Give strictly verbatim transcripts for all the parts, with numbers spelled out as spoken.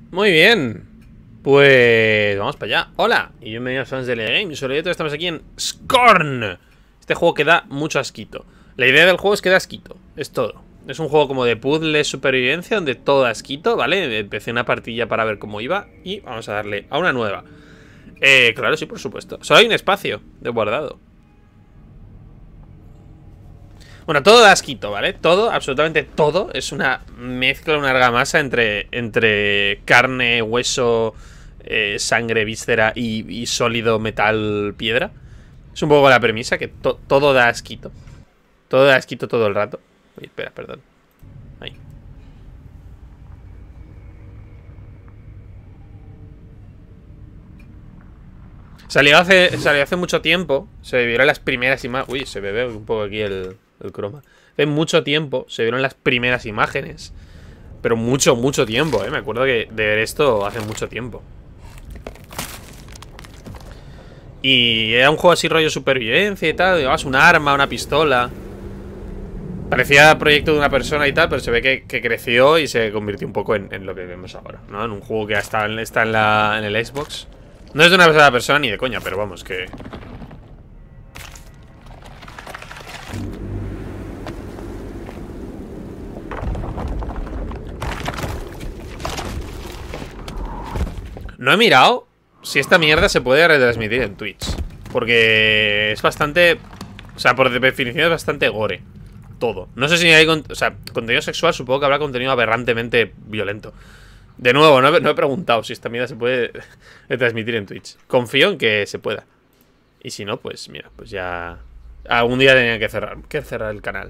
Muy bien. Pues vamos para allá. Hola, y bienvenidos fans de L E Games. Hoy estamos aquí en Scorn. Este juego que da mucho asquito. La idea del juego es que da asquito. Es todo. Es un juego como de puzzle supervivencia donde todo da asquito, ¿vale? Empecé una partida para ver cómo iba y vamos a darle a una nueva. Eh, claro, sí, por supuesto. Solo hay un espacio de guardado. Bueno, todo da asquito, ¿vale? Todo, absolutamente todo. Es una mezcla, una argamasa entre, entre carne, hueso, eh, sangre, víscera y, y sólido metal, piedra. Es un poco la premisa, que to todo da asquito. Todo da asquito todo el rato. Uy, espera, perdón. Ahí. Salió hace, salió hace mucho tiempo. Se vieron las primeras imágenes. Uy, se me ve un poco aquí el, el croma. Hace mucho tiempo se vieron las primeras imágenes. Pero mucho, mucho tiempo, ¿eh? Me acuerdo que de ver esto hace mucho tiempo. Y era un juego así rollo supervivencia y tal. Llevabas un arma, una pistola. Parecía proyecto de una persona y tal, pero se ve que, que creció y se convirtió un poco en, en lo que vemos ahora, ¿no? En un juego que está, en, está en, la, en el Xbox. No es de una persona, persona ni de coña, pero vamos, que... No he mirado si esta mierda se puede retransmitir en Twitch, porque es bastante... O sea, por definición es bastante gore. Todo. No sé si hay... O sea, contenido sexual, supongo que habrá contenido aberrantemente violento. De nuevo, no he, no he preguntado si esta mierda se puede retransmitir en Twitch. Confío en que se pueda. Y si no, pues mira, pues ya... Algún día tenía que cerrar, que cerrar el canal.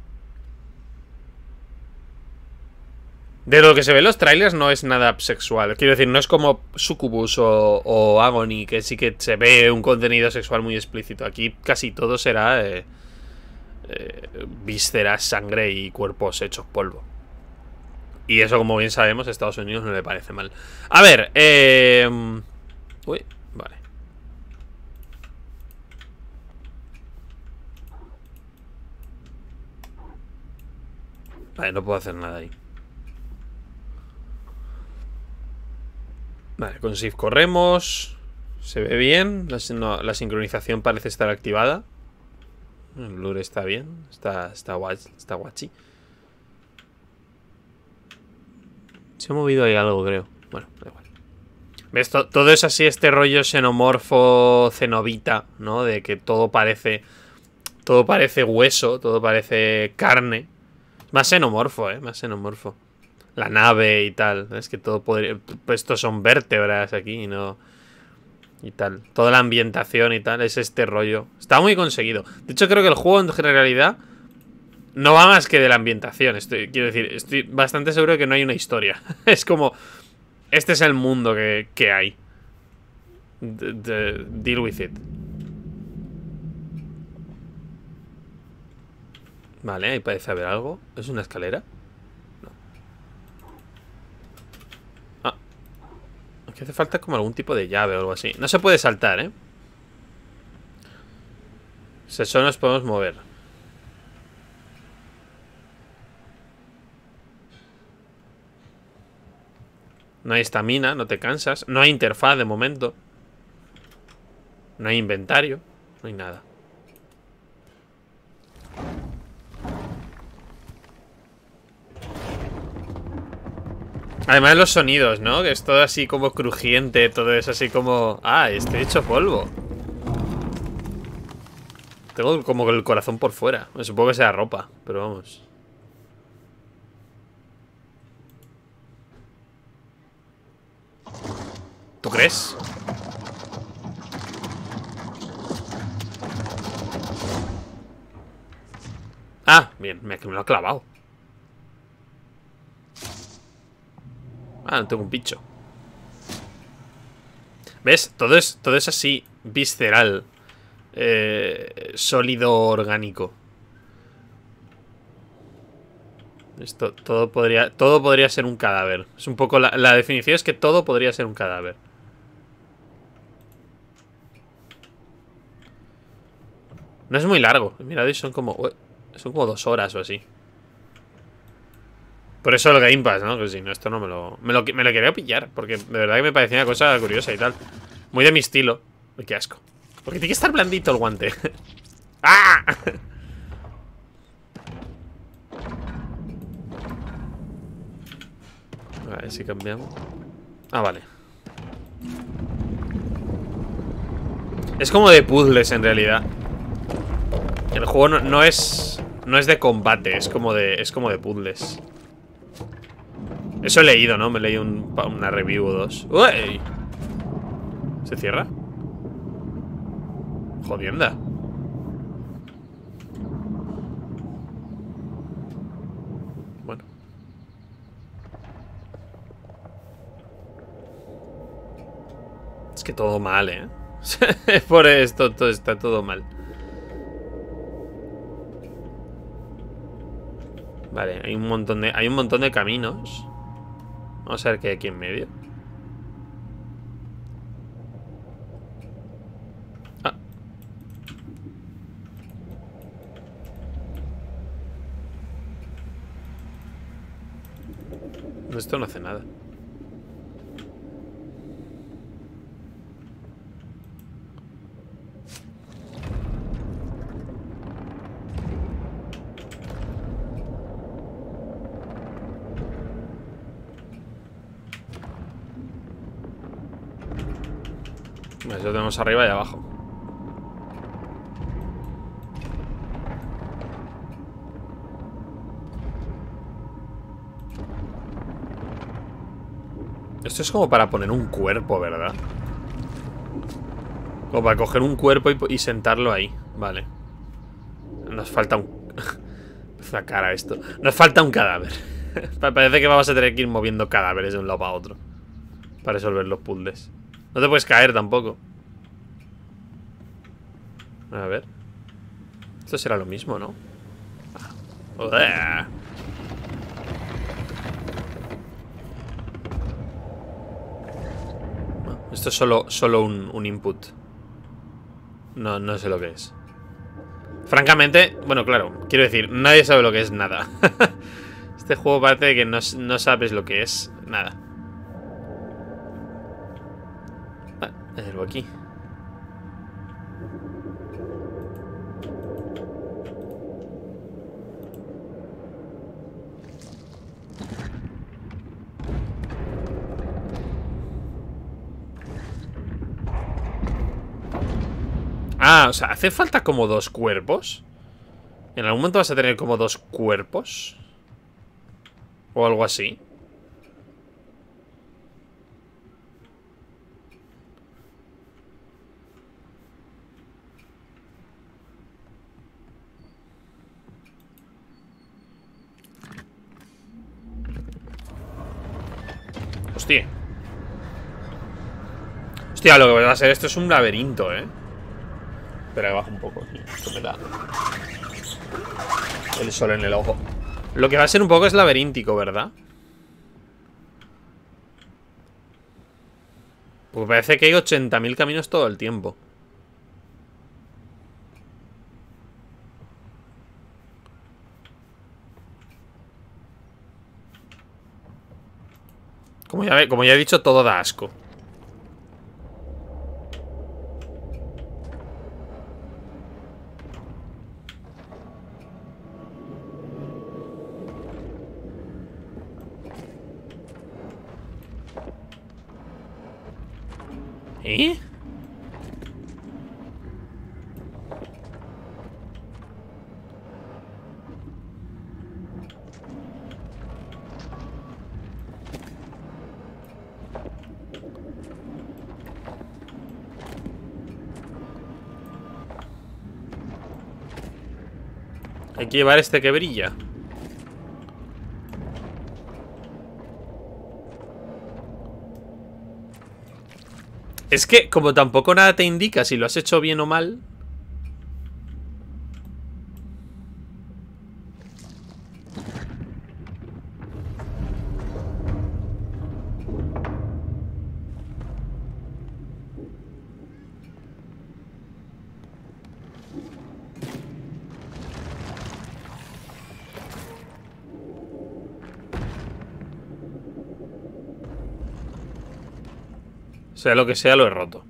De lo que se ve en los trailers no es nada sexual. Quiero decir, no es como Succubus o, o Agony, que sí que se ve un contenido sexual muy explícito. Aquí casi todo será eh, eh, vísceras, sangre y cuerpos hechos polvo. Y eso, como bien sabemos, a Estados Unidos no le parece mal. A ver, eh... Uy, vale. Vale, no puedo hacer nada ahí. Vale, con Shift corremos. Se ve bien. La, no, la sincronización parece estar activada. El blur está bien. Está, está, guay, está guachi. Se ha movido ahí algo, creo. Bueno, da igual. ¿Ves? Todo es así, este rollo xenomorfo, cenobita, ¿no? De que todo parece... Todo parece hueso, todo parece carne. Más xenomorfo, ¿eh? Más xenomorfo. La nave y tal. Es que todo podría... Pues estos son vértebras aquí y no... Y tal. Toda la ambientación y tal es este rollo. Está muy conseguido. De hecho, creo que el juego en realidad no va más que de la ambientación. Estoy, quiero decir, estoy bastante seguro de que no hay una historia. Es como... Este es el mundo que, que hay. De, de, deal with it. Vale, ahí parece haber algo. ¿Es una escalera? No. Ah. Aquí hace falta como algún tipo de llave o algo así. No se puede saltar, ¿eh? O sea, solo nos podemos mover. No hay estamina, no te cansas. No hay interfaz de momento. No hay inventario. No hay nada. Además los sonidos, ¿no? Que es todo así como crujiente. Todo es así como... Ah, estoy hecho polvo. Tengo como el corazón por fuera. Supongo que sea ropa, pero vamos. ¿Tú crees? Ah, bien, me, me lo ha clavado. Ah, no tengo un bicho. ¿Ves? Todo es, todo es así, visceral. Eh, sólido, orgánico. Esto, todo podría, todo podría ser un cadáver. Es un poco la, la definición es que todo podría ser un cadáver. No es muy largo. Mirad, son como, son como dos horas o así. Por eso el Game Pass, ¿no? Que si no, esto no me lo, me lo... Me lo quería pillar, porque de verdad que me parecía una cosa curiosa y tal. Muy de mi estilo. Uy, qué asco. Porque tiene que estar blandito el guante. ¡Ah! A ver si cambiamos. Ah, vale. Es como de puzzles en realidad. El juego no, no es... No es de combate, es como de... Es como de puzzles. Eso he leído, ¿no? Me leí un, una review o dos. ¡Uy! ¿Se cierra? Jodienda. Bueno. Es que todo mal, ¿eh? Por esto todo está todo mal. Vale, hay un montón de... Hay un montón de caminos. Vamos a ver qué hay aquí en medio. Ah. Esto no hace nada. Eso tenemos arriba y abajo. Esto es como para poner un cuerpo, ¿verdad? Como para coger un cuerpo y, y sentarlo ahí. Vale. Nos falta un... Es una cara esto. Nos falta un cadáver. Parece que vamos a tener que ir moviendo cadáveres de un lado para otro para resolver los puzzles. No te puedes caer tampoco. A ver. Esto será lo mismo, ¿no? Ah. Esto es solo, solo un, un input. No, no sé lo que es. Francamente, bueno, claro, quiero decir, nadie sabe lo que es nada. Este juego parece que no, no sabes lo que es nada. Vale, hay algo aquí. Ah, o sea, ¿hace falta como dos cuerpos? ¿En algún momento vas a tener como dos cuerpos? O algo así. Hostia. Hostia, lo que va a ser esto es un laberinto, ¿eh? Espera, que bajo un poco aquí. Esto me da el sol en el ojo. Lo que va a ser un poco es laberíntico, ¿verdad? Pues parece que hay ochenta mil caminos todo el tiempo. Como ya, como ya he dicho, todo da asco. ¿Eh? Hay que llevar este que brilla. Es que, como tampoco nada te indica si lo has hecho bien o mal. Sea lo que sea, lo he roto.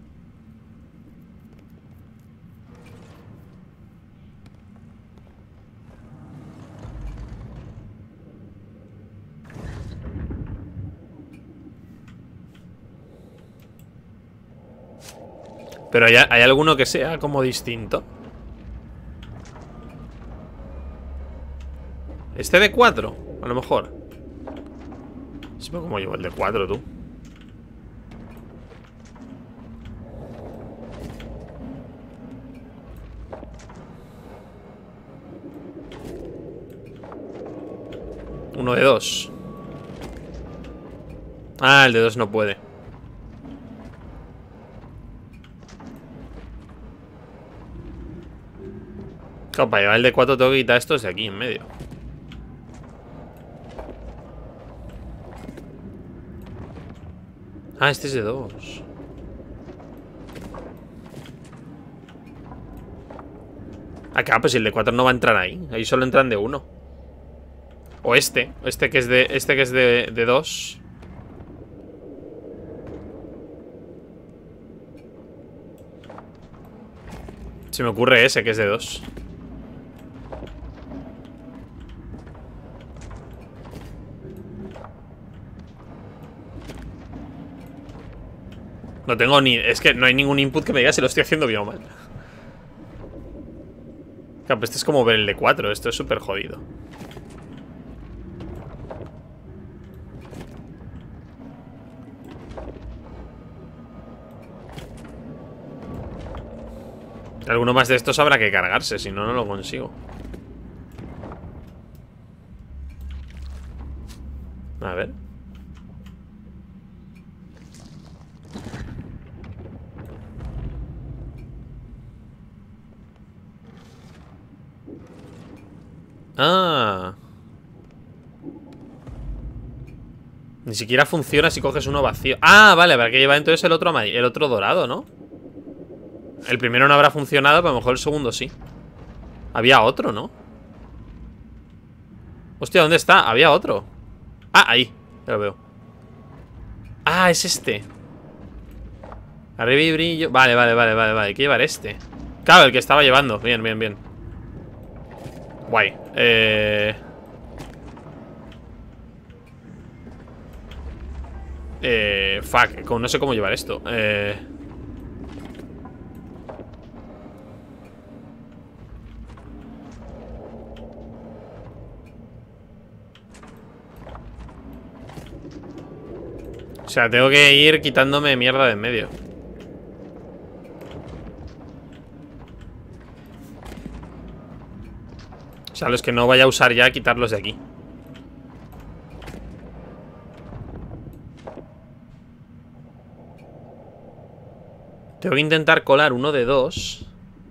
Pero hay, hay alguno que sea como distinto. Este de cuatro, a lo mejor. Sí, pero como llevo el de cuatro, tú. Uno de dos. Ah, el de dos no puede. Claro, para llevar el de cuatro tengo que quitar estos de aquí en medio. Ah, este es de dos. Acá, pues el de cuatro no va a entrar ahí. Ahí solo entran de uno. O este. Este que es de, este que es de, de dos. Se me ocurre ese que es de dos. No tengo ni... Es que no hay ningún input que me diga si lo estoy haciendo bien o mal. Claro, pues este es como ver el de cuatro. Esto es súper jodido. Alguno más de estos habrá que cargarse, si no, no lo consigo. A ver. Ah. Ni siquiera funciona si coges uno vacío. Ah, vale, para que lleva entonces el otro el otro dorado, ¿no? El primero no habrá funcionado, pero a lo mejor el segundo sí. Había otro, ¿no? Hostia, ¿dónde está? Había otro. Ah, ahí, ya lo veo. Ah, es este. Arriba y brillo. Vale, vale, vale, vale, vale. Hay que llevar este. Claro, el que estaba llevando. Bien, bien, bien. Guay. Eh... Eh... Fuck, no sé cómo llevar esto. Eh... O sea, tengo que ir quitándome mierda de en medio. O sea, los que no vaya a usar ya, quitarlos de aquí. Tengo que intentar colar uno de dos.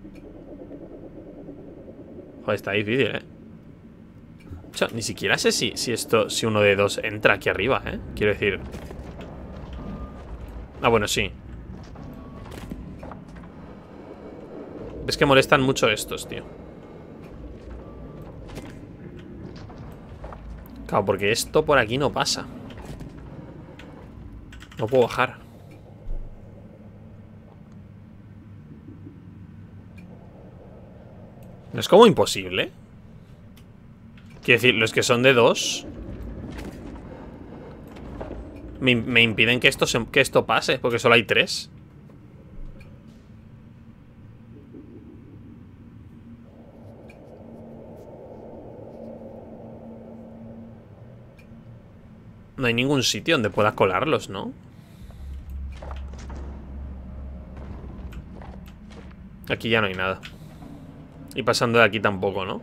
Joder, está difícil, ¿eh? O sea, ni siquiera sé si, si esto, si uno de dos entra aquí arriba, ¿eh? Quiero decir... Ah, bueno, sí. Es que molestan mucho estos, tío. Claro, porque esto por aquí no pasa. No puedo bajar. ¿No es como imposible? Quiero decir, los que son de dos Me, me impiden que esto, se, que esto pase, porque solo hay tres. No hay ningún sitio donde pueda colarlos, ¿no? Aquí ya no hay nada. Y pasando de aquí tampoco, ¿no?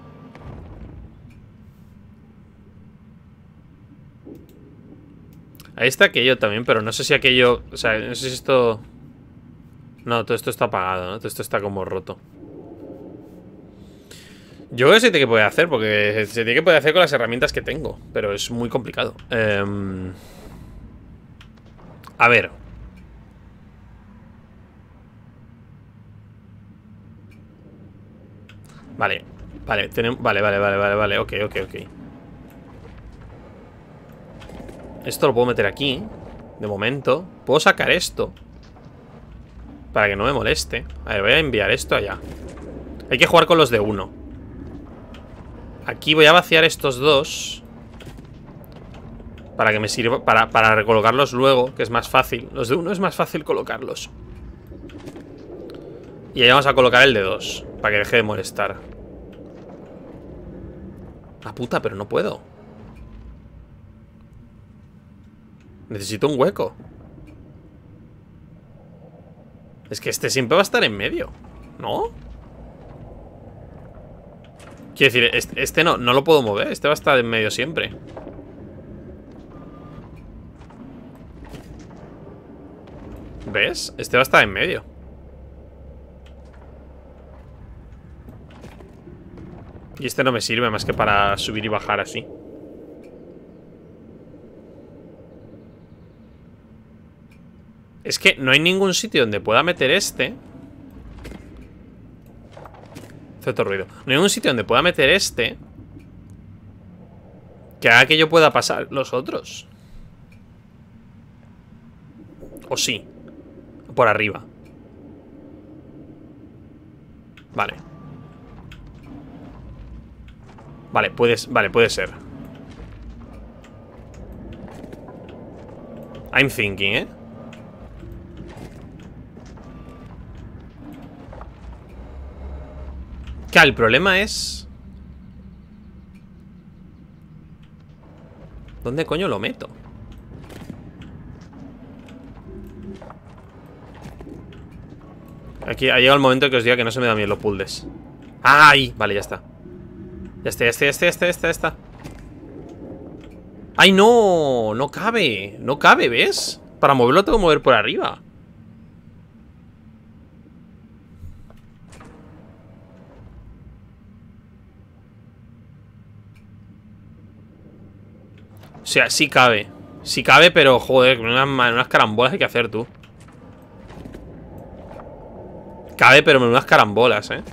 Ahí está aquello también, pero no sé si aquello... O sea, no sé si esto... No, todo esto está apagado, ¿no? Todo esto está como roto. Yo creo que se tiene que poder hacer, porque se tiene que poder hacer con las herramientas que tengo. Pero es muy complicado. Eh... A ver. Vale, vale, tenemos... Vale, vale, vale, vale, vale, ok, ok, ok. Esto lo puedo meter aquí. De momento. Puedo sacar esto para que no me moleste. A ver, voy a enviar esto allá. Hay que jugar con los de uno. Aquí voy a vaciar estos dos para que me sirva, para, para recolocarlos luego, que es más fácil. Los de uno es más fácil colocarlos. Y ahí vamos a colocar el de dos, para que deje de molestar. La puta, pero no puedo. Necesito un hueco. Es que este siempre va a estar en medio, ¿no? Quiero decir, este, este no, no lo puedo mover. Este va a estar en medio siempre. ¿Ves? Este va a estar en medio. Y este no me sirve más que para subir y bajar así. Es que no hay ningún sitio donde pueda meter este. Hace otro ruido. No hay ningún sitio donde pueda meter este que haga que yo pueda pasar los otros. O sí. Por arriba. Vale. Vale, puedes, vale, puede ser. I'm thinking, ¿eh? Claro, el problema es... ¿dónde coño lo meto? Aquí ha llegado el momento que os diga que no se me dan bien los puzzles. ¡Ay! Vale, ya está. Ya está, ya está, ya está, ya está, ya está, ya está. ¡Ay, no! No cabe. No cabe, ¿ves? Para moverlo tengo que mover por arriba. O sea, sí cabe. Sí cabe, pero joder, unas, unas carambolas hay que hacer tú. Cabe, pero unas carambolas, eh.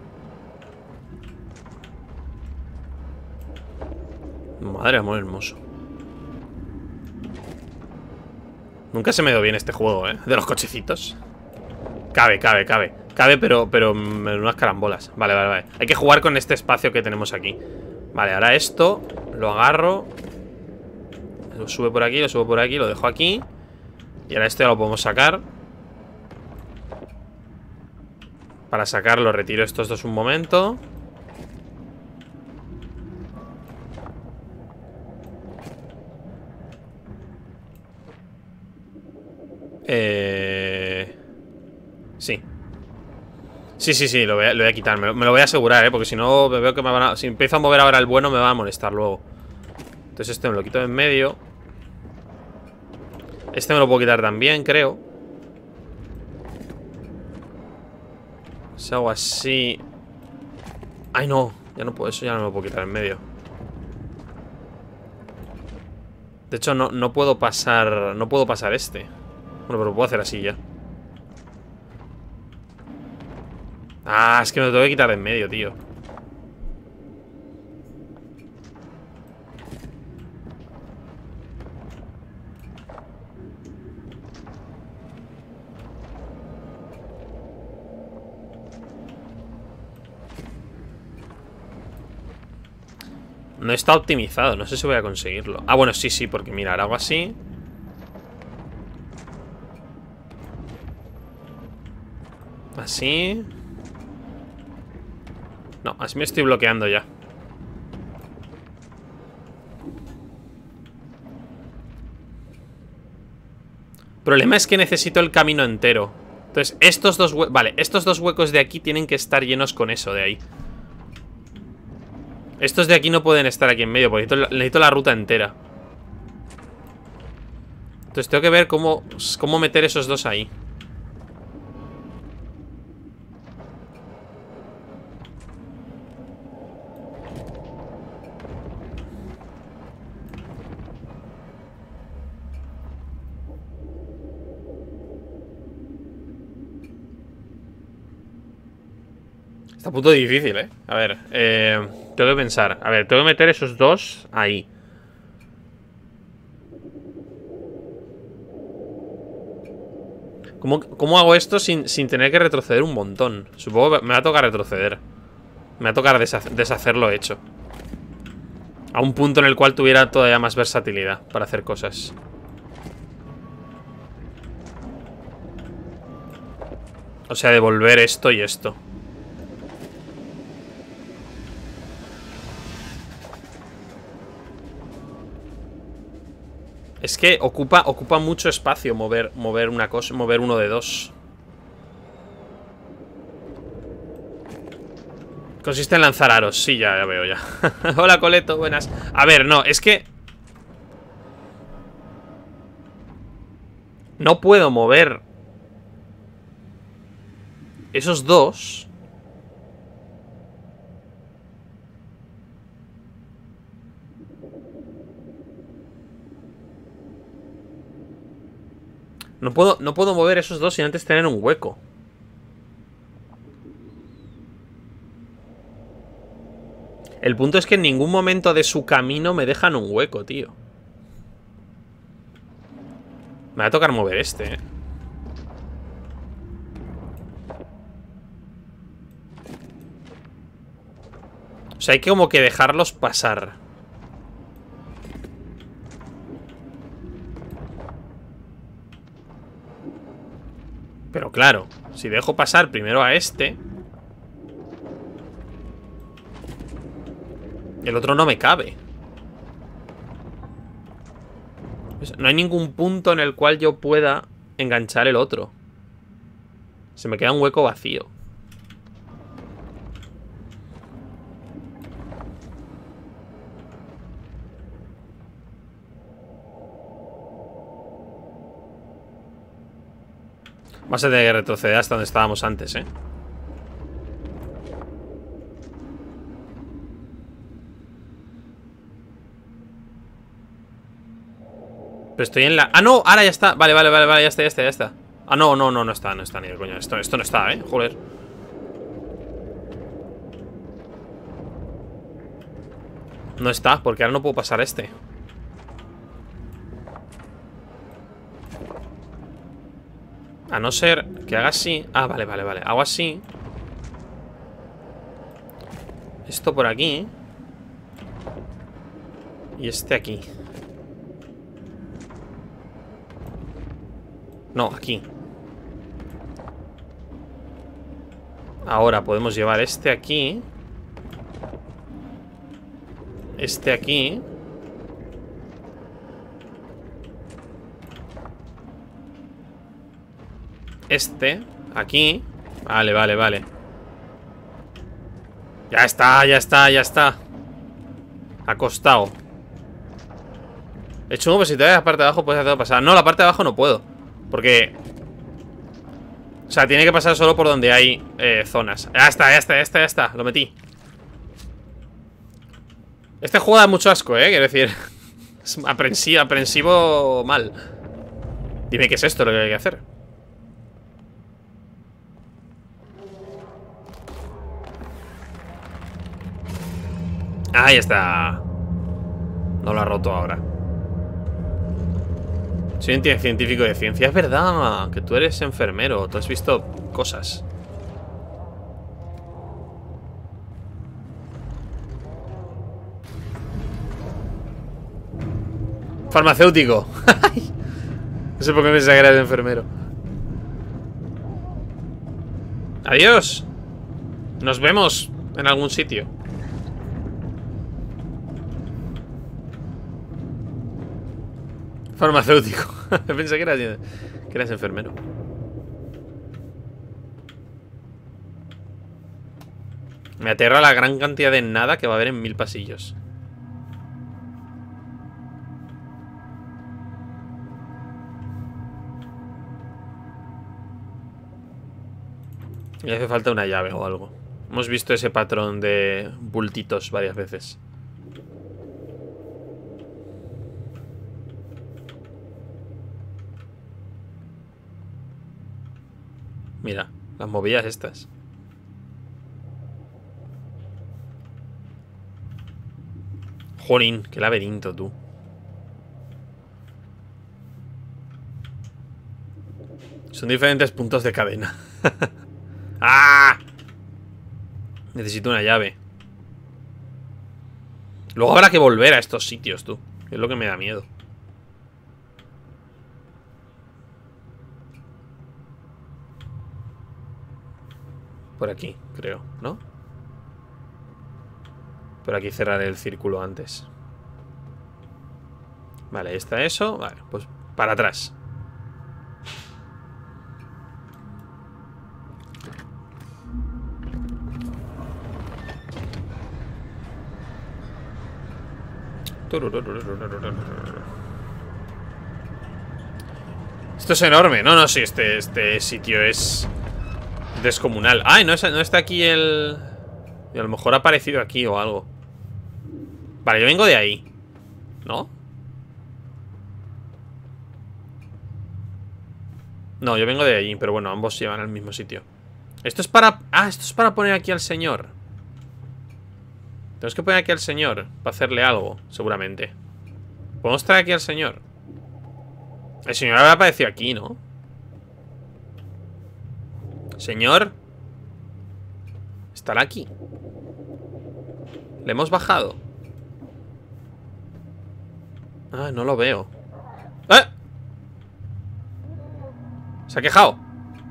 Madre amor hermoso. Nunca se me dio bien este juego, eh. De los cochecitos. Cabe, cabe, cabe. Cabe, pero, pero unas carambolas. Vale, vale, vale. Hay que jugar con este espacio que tenemos aquí. Vale, ahora esto lo agarro. Lo sube por aquí, lo subo por aquí, lo dejo aquí. Y ahora esto ya lo podemos sacar. Para sacarlo retiro estos dos un momento. Eh... Sí. Sí, sí, sí, lo voy a, lo voy a quitar. Me lo, me lo voy a asegurar, ¿eh? Porque si no, me veo que me van a... si empiezo a mover ahora el bueno, me va a molestar luego. Entonces este me lo quito de en medio. Este me lo puedo quitar también, creo. Si hago así... Ay, no. Ya no puedo, eso ya no me lo puedo quitar en medio. De hecho, no, no puedo pasar... No puedo pasar este. Bueno, pero lo puedo hacer así ya. Ah, es que me lo tengo que quitar de en medio, tío. No está optimizado, no sé si voy a conseguirlo. Ah, bueno, sí, sí, porque mira, ahora hago así. Así. No, así me estoy bloqueando ya. El problema es que necesito el camino entero. Entonces, estos dos huecos... Vale, estos dos huecos de aquí tienen que estar llenos con eso de ahí. Estos de aquí no pueden estar aquí en medio, porque necesito, necesito la ruta entera. Entonces tengo que ver cómo, cómo meter esos dos ahí. Está a punto difícil, ¿eh? A ver, eh, tengo que pensar. A ver, tengo que meter esos dos ahí. ¿Cómo, cómo hago esto sin, sin tener que retroceder un montón? Supongo que me va a tocar retroceder. Me va a tocar deshacer, deshacer lo hecho. A un punto en el cual tuviera todavía más versatilidad para hacer cosas. O sea, devolver esto y esto. Es que ocupa, ocupa mucho espacio mover, mover una cosa, mover uno de dos. Consiste en lanzar aros. Sí, ya, ya veo ya. Hola, Coleto, buenas. A ver, no, es que no puedo mover esos dos. No puedo, no puedo mover esos dos sin antes tener un hueco. El punto es que en ningún momento de su camino me dejan un hueco, tío. Me va a tocar mover este, eh. O sea, hay que como que dejarlos pasar. Pero claro, si dejo pasar primero a este, el otro no me cabe. No hay ningún punto en el cual yo pueda enganchar el otro. Se me queda un hueco vacío. Vas a tener que retroceder hasta donde estábamos antes, ¿eh? Pero estoy en la... ¡Ah, no! Ahora ya está. Vale, vale, vale, vale, ya está, ya está, ya está. Ah, no, no, no, no está, no está ni de coña. Esto, esto no está, ¿eh? Joder. No está, porque ahora no puedo pasar este. A no ser que haga así. Ah, vale, vale, vale. Hago así. Esto por aquí. Y este aquí. No, aquí. Ahora podemos llevar este aquí. Este aquí. Este aquí. Vale, vale, vale. Ya está, ya está, ya está. Acostado. Es chungo, pero si te das la parte de abajo puedes hacerlo pasar. No, la parte de abajo no puedo. Porque... O sea, tiene que pasar solo por donde hay eh, zonas. Ya está, ya está, ya está, ya está. Lo metí. Este juego da mucho asco, eh. Quiero decir... Es aprensivo, aprensivo mal. Dime qué es esto lo que hay que hacer. Ahí está. No lo ha roto ahora. Soy un científico de ciencia. Es verdad que tú eres enfermero. Tú has visto cosas. Farmacéutico. No sé por qué pensaba que eras enfermero. Adiós. Nos vemos en algún sitio. Farmacéutico. Pensé que eras, que eras enfermero. Me aterra la gran cantidad de nada que va a haber en mil pasillos. Y hace falta una llave o algo. Hemos visto ese patrón de bultitos varias veces. Mira, las movidas estas. Jolín, qué laberinto, tú. Son diferentes puntos de cadena. ¡Ah! Necesito una llave. Luego habrá que volver a estos sitios, tú. Es lo que me da miedo. Por aquí, creo, ¿no? Por aquí cerraré el círculo antes. Vale, ahí está eso. Vale, pues para atrás. Esto es enorme. No, no, sí, este, este sitio es descomunal. Ay, no, es, no está aquí el... Y a lo mejor ha aparecido aquí o algo. Vale, yo vengo de ahí, ¿no? No, yo vengo de allí, pero bueno, ambos llevan al mismo sitio. Esto es para... Ah, esto es para poner aquí al señor. Tenemos que poner aquí al señor para hacerle algo, seguramente. Podemos traer aquí al señor. El señor habrá aparecido aquí, ¿no? Señor. Estará aquí. Le hemos bajado. Ah, no lo veo. ¡Eh! Se ha quejado.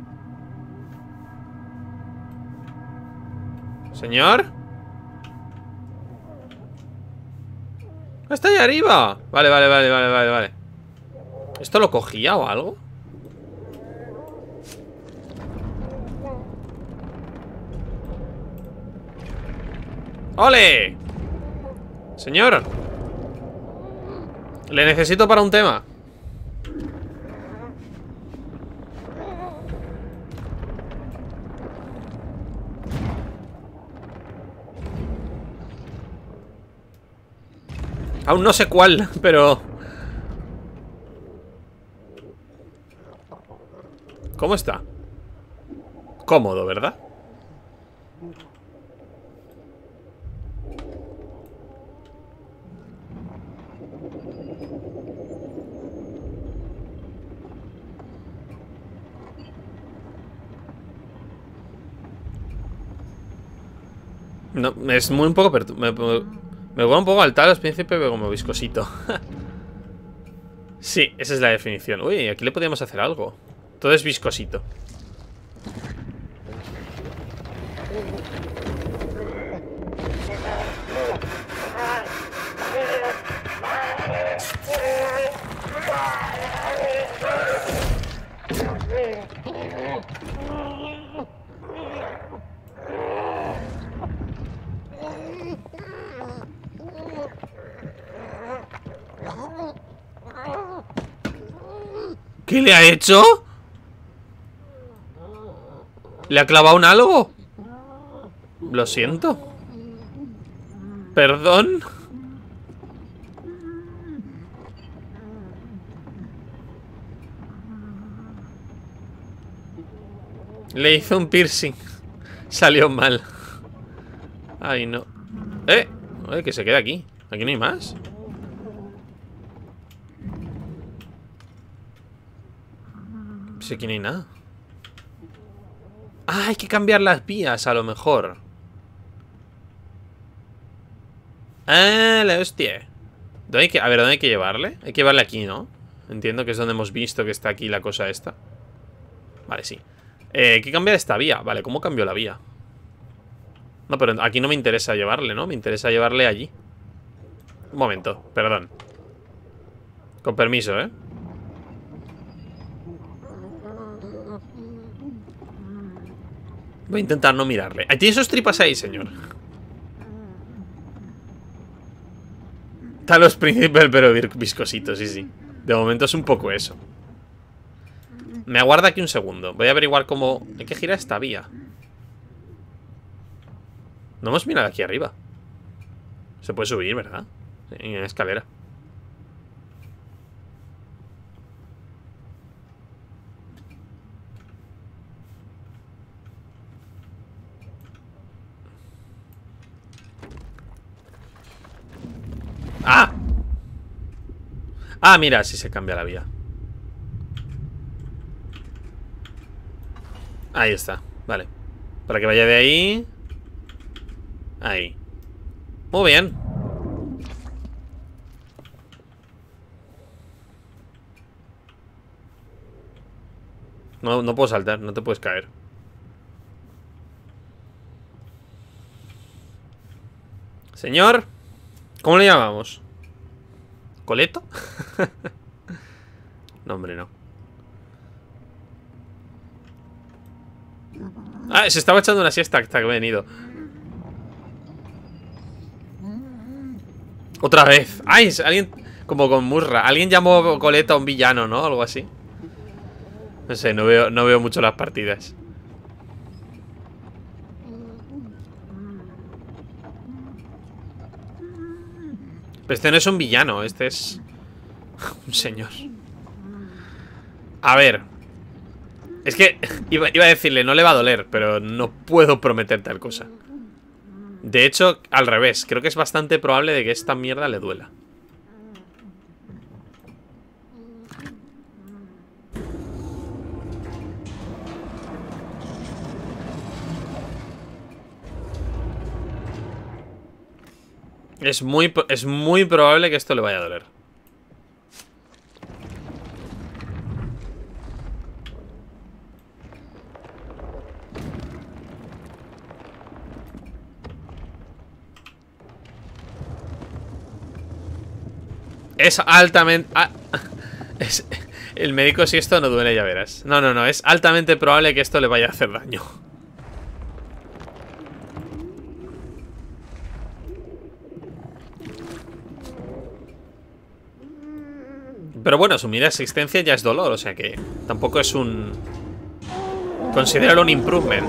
Señor. Está ahí arriba. Vale, vale, vale, vale, vale, vale. ¿Esto lo cogía o algo? ¡Ole! Señor. Le necesito para un tema. Aún no sé cuál, pero... ¿Cómo está? Cómodo, ¿verdad? No, es muy un poco pertu me, me, me vuelve un poco al tal los príncipes, pero como viscosito. Sí, esa es la definición. Uy, aquí le podríamos hacer algo. Todo es viscosito. ¿Qué le ha hecho? ¿Le ha clavado un algo? Lo siento. Perdón. Le hizo un piercing. Salió mal. Ay, no. Eh, Oye, que se queda aquí. Aquí no hay más. Pues aquí no hay nada. Ah, hay que cambiar las vías a lo mejor. Ah, la hostia. ¿Dónde hay que, a ver, ¿dónde hay que llevarle? Hay que llevarle aquí, ¿no? Entiendo que es donde hemos visto que está aquí la cosa esta. Vale, sí. Eh, hay que cambiar esta vía. Vale, ¿cómo cambió la vía? No, pero aquí no me interesa llevarle, ¿no? Me interesa llevarle allí. Un momento, perdón. Con permiso, ¿eh? Voy a intentar no mirarle. ¿Tiene esos tripas ahí, señor? Están los príncipes, pero viscositos, sí, sí. De momento es un poco eso. Me aguarda aquí un segundo. Voy a averiguar cómo... Hay que girar esta vía. No hemos mirado aquí arriba. Se puede subir, ¿verdad? En escalera. ¡Ah! Ah, mira, sí se cambia la vía. Ahí está, vale. Para que vaya de ahí. Ahí. Muy bien. No, no puedo saltar, no te puedes caer. Señor, ¿cómo le llamamos? ¿Coleto? No, hombre, no. Ah, se estaba echando una siesta hasta que he venido. Otra vez. Ay, alguien... Como con Murra. Alguien llamó Coleto a un villano, ¿no? Algo así. No sé, no veo, no veo mucho las partidas. Pero este no es un villano, este es... un señor. A ver. Es que iba, iba a decirle, no le va a doler, pero no puedo prometer tal cosa. De hecho, al revés. Creo que es bastante probable de que esta mierda le duela. Es muy, es muy probable que esto le vaya a doler. Es altamente... Ah, es, el médico, si esto no duele, ya verás. No, no, no, es altamente probable que esto le vaya a hacer daño. Pero bueno, asumir existencia ya es dolor, o sea que tampoco es un... Considéralo un improvement.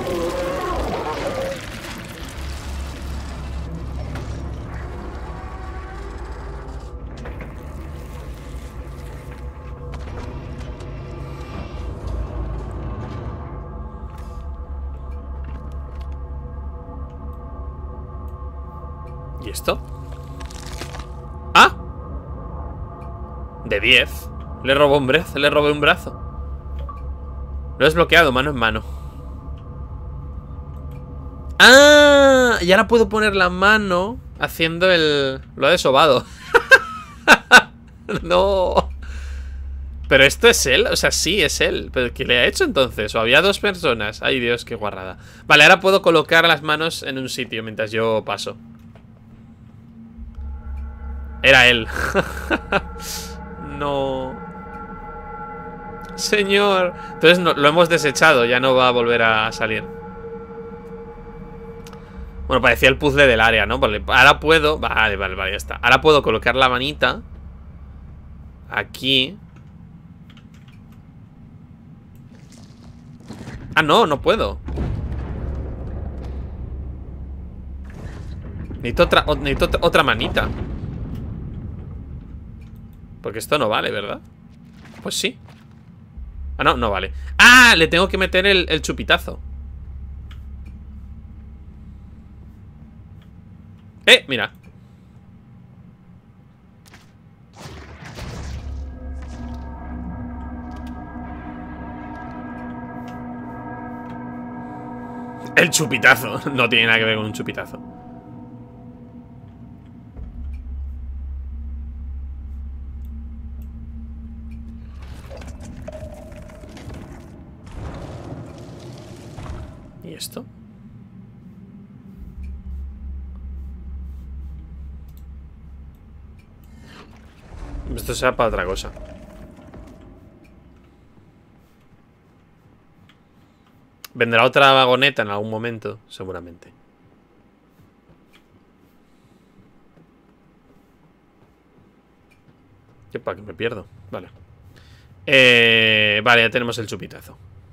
¿Y esto? ¡Ah! De diez. Le robó un brazo, le robé un brazo. Lo he desbloqueado, mano en mano. ¡Ah! Y ahora puedo poner la mano haciendo el... Lo ha desobado. No. Pero esto es él, o sea, sí, es él. ¿Pero qué le ha hecho entonces? ¿O había dos personas? Ay, Dios, qué guarrada. Vale, ahora puedo colocar las manos en un sitio mientras yo paso. Era él. No. Señor. Entonces no, lo hemos desechado. Ya no va a volver a salir. Bueno, parecía el puzzle del área, ¿no? Vale, ahora puedo... Vale, vale, vale, ya está. Ahora puedo colocar la manita aquí. Ah, no, no puedo. Necesito otra, necesito otra, otra manita. Porque esto no vale, ¿verdad? Pues sí. Ah, no, no vale. ¡Ah! Le tengo que meter el, el chupitazo. ¡Eh! Mira. El chupitazo. No tiene nada que ver con un chupitazo. ¿Y esto? Esto será para otra cosa. Vendrá otra vagoneta en algún momento, seguramente. ¿Qué para que me pierdo? Vale. Eh, vale, ya tenemos el chupitazo.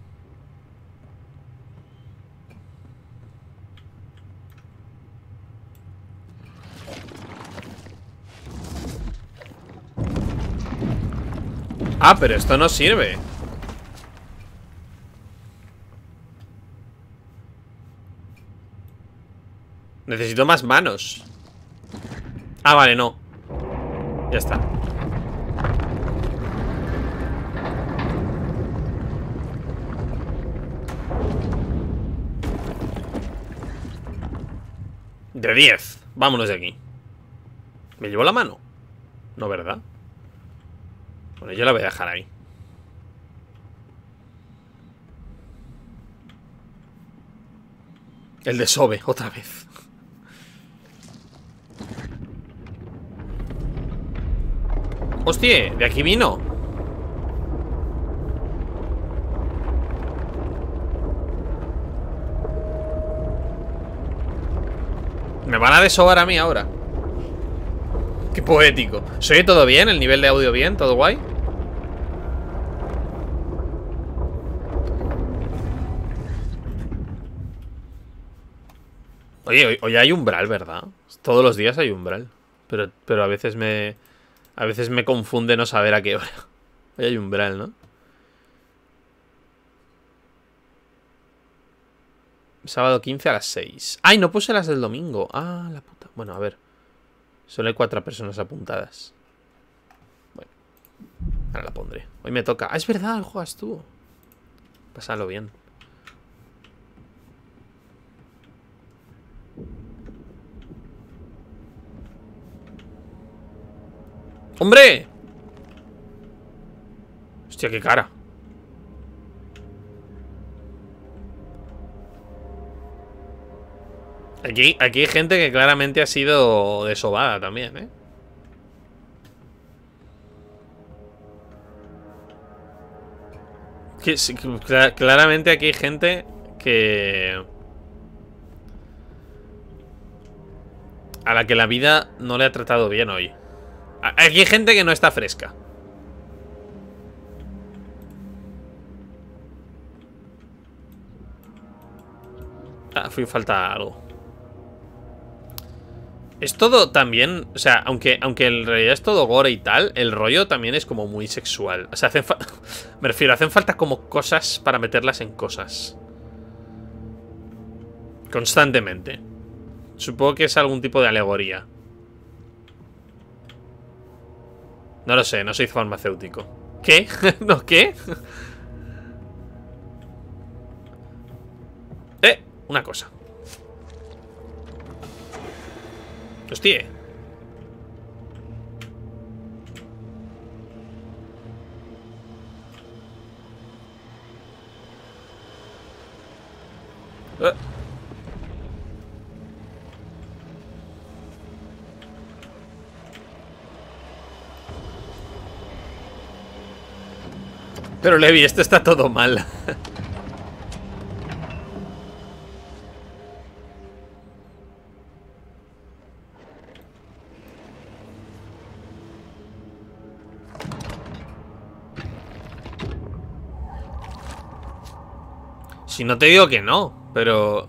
Ah, pero esto no sirve. Necesito más manos. Ah, vale, no. Ya está. De diez. Vámonos de aquí. ¿Me llevo la mano? No, ¿verdad? Bueno, yo la voy a dejar ahí. El desove, otra vez. Hostia, de aquí vino. Me van a desovar a mí ahora. Qué poético. ¿Se oye todo bien? ¿El nivel de audio bien? ¿Todo guay? Oye, hoy, hoy hay umbral, ¿verdad? Todos los días hay umbral. Pero, pero a veces me... A veces me confunde no saber a qué hora. Hoy hay umbral, ¿no? Sábado quince a las seis. ¡Ay, no puse las del domingo! Ah, la puta. Bueno, a ver. Solo hay cuatro personas apuntadas. Bueno. Ahora la pondré. Hoy me toca. Ah, es verdad, juegas tú. Pásalo bien. ¡Hombre! Hostia, qué cara. Aquí, aquí hay gente que claramente ha sido desobada también, ¿eh? Que, que, claramente aquí hay gente que... a la que la vida no le ha tratado bien hoy. Aquí hay gente que no está fresca. Ah, fui falta algo. Es todo también, o sea, aunque, aunque en realidad es todo gore y tal, el rollo también es como muy sexual. O sea, hacen falta, me refiero, hacen falta como cosas para meterlas en cosas. Constantemente. Supongo que es algún tipo de alegoría. No lo sé, no soy farmacéutico. ¿Qué? ¿No qué? Eh, una cosa. Hostia. Eh. Pero Levi, esto está todo mal. Si no te digo que no, pero...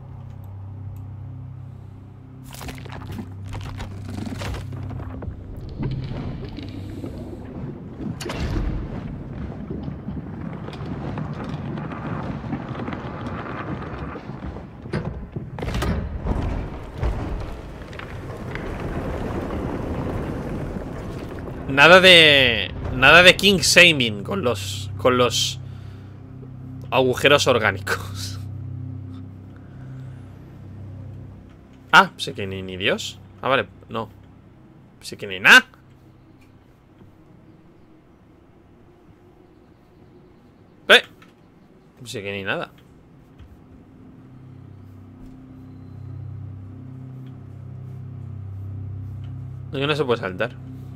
Nada de... Nada de king shaming con los... Con los... agujeros orgánicos. Ah, sí que ni, ni Dios. Ah, vale, no. Sí que ni nada. Eh. Sí que ni nada. No, no se puede saltar.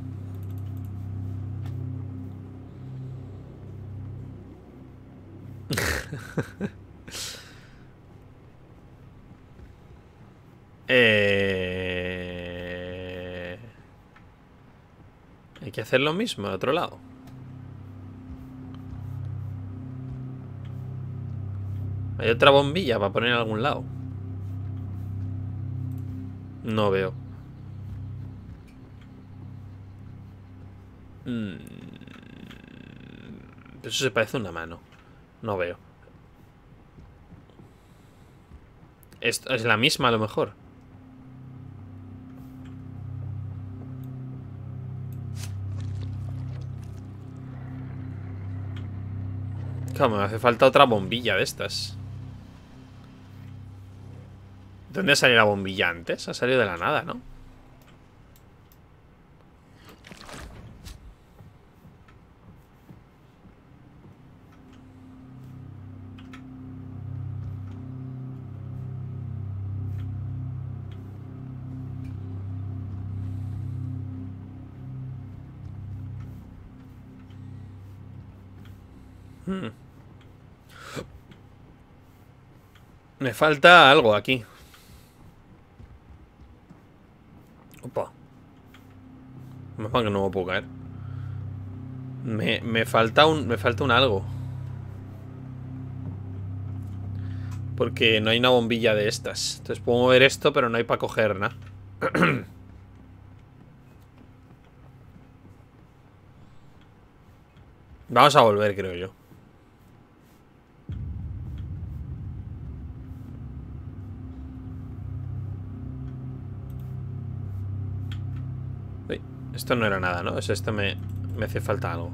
eh... Hay que hacer lo mismo al otro lado. ¿Hay otra bombilla para poner en algún lado? No veo. Mm. Eso se parece a una mano. No veo. Esto es la misma a lo mejor. Claro, me hace falta otra bombilla de estas. ¿De dónde salió la bombilla antes? Ha salido de la nada, ¿no? Hmm. Me falta algo aquí. Opa. Mapa que no me puedo caer. Me, me falta un. Me falta un algo. Porque no hay una bombilla de estas. Entonces puedo mover esto, pero no hay para coger nada. Vamos a volver, creo yo. Uy, esto no era nada, ¿no? Es esto me, me hace falta algo.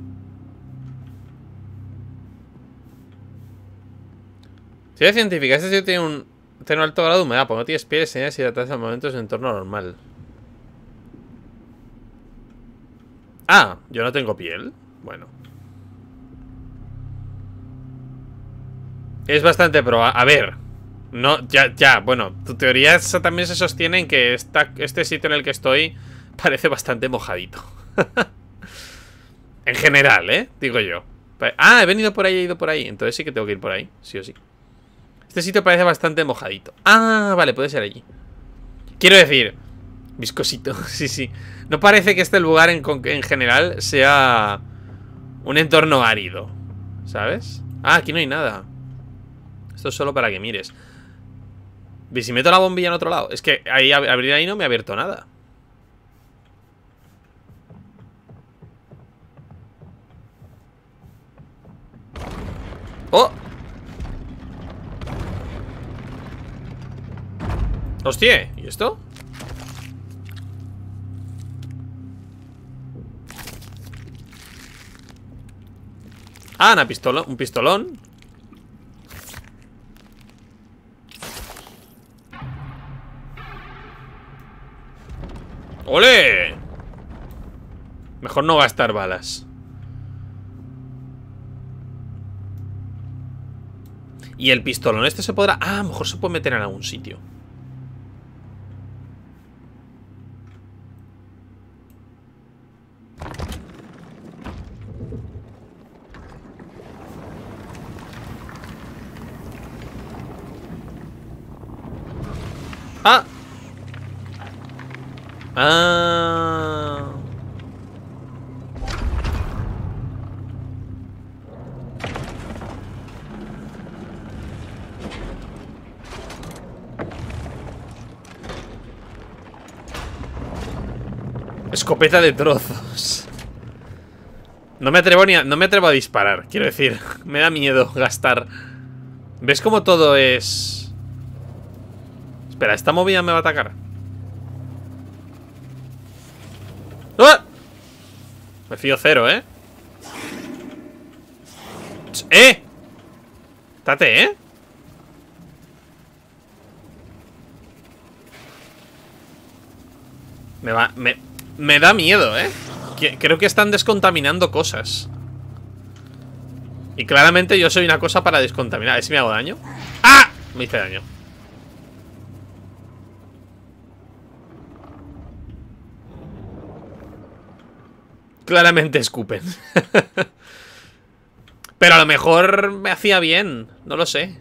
Teoría científica. Este sitio tiene un, tiene un alto grado de humedad. Porque no tienes pieles, señales y hidratación al momento de su entorno normal. Ah, yo no tengo piel. Bueno. Es bastante probable. A ver. No, ya, ya, bueno. Tu teoría esa también se sostiene en que esta, este sitio en el que estoy parece bastante mojadito. En general, ¿eh? Digo yo. Ah, he venido por ahí, he ido por ahí. Entonces sí que tengo que ir por ahí, sí o sí. Este sitio parece bastante mojadito. Ah, vale, puede ser allí. Quiero decir, viscosito, sí, sí. No parece que este lugar en, en general sea un entorno árido, ¿sabes? Ah, aquí no hay nada. Esto es solo para que mires. ¿Y si meto la bombilla en otro lado? Es que ahí, abrir ahí no me ha abierto nada. ¡Oh! ¡Hostia! ¿Y esto? Ah, una pistola, un pistolón. ¡Ole! Mejor no gastar balas. Y el pistolón este se podrá... Ah, a lo mejor se puede meter en algún sitio. Ah. Ah. Escopeta de trozos. No me atrevo ni a, no me atrevo a disparar, quiero decir. Me da miedo gastar. ¿Ves cómo todo es...? Espera, ¿esta movida me va a atacar? ¡Ah! Me fío cero, ¿eh? ¡Eh! Estate, ¿eh? Me va... Me, me da miedo, ¿eh? Que, creo que están descontaminando cosas. Y claramente yo soy una cosa para descontaminar. A ver si me hago daño. ¡Ah! Me hice daño. Claramente escupen. Pero a lo mejor me hacía bien. No lo sé.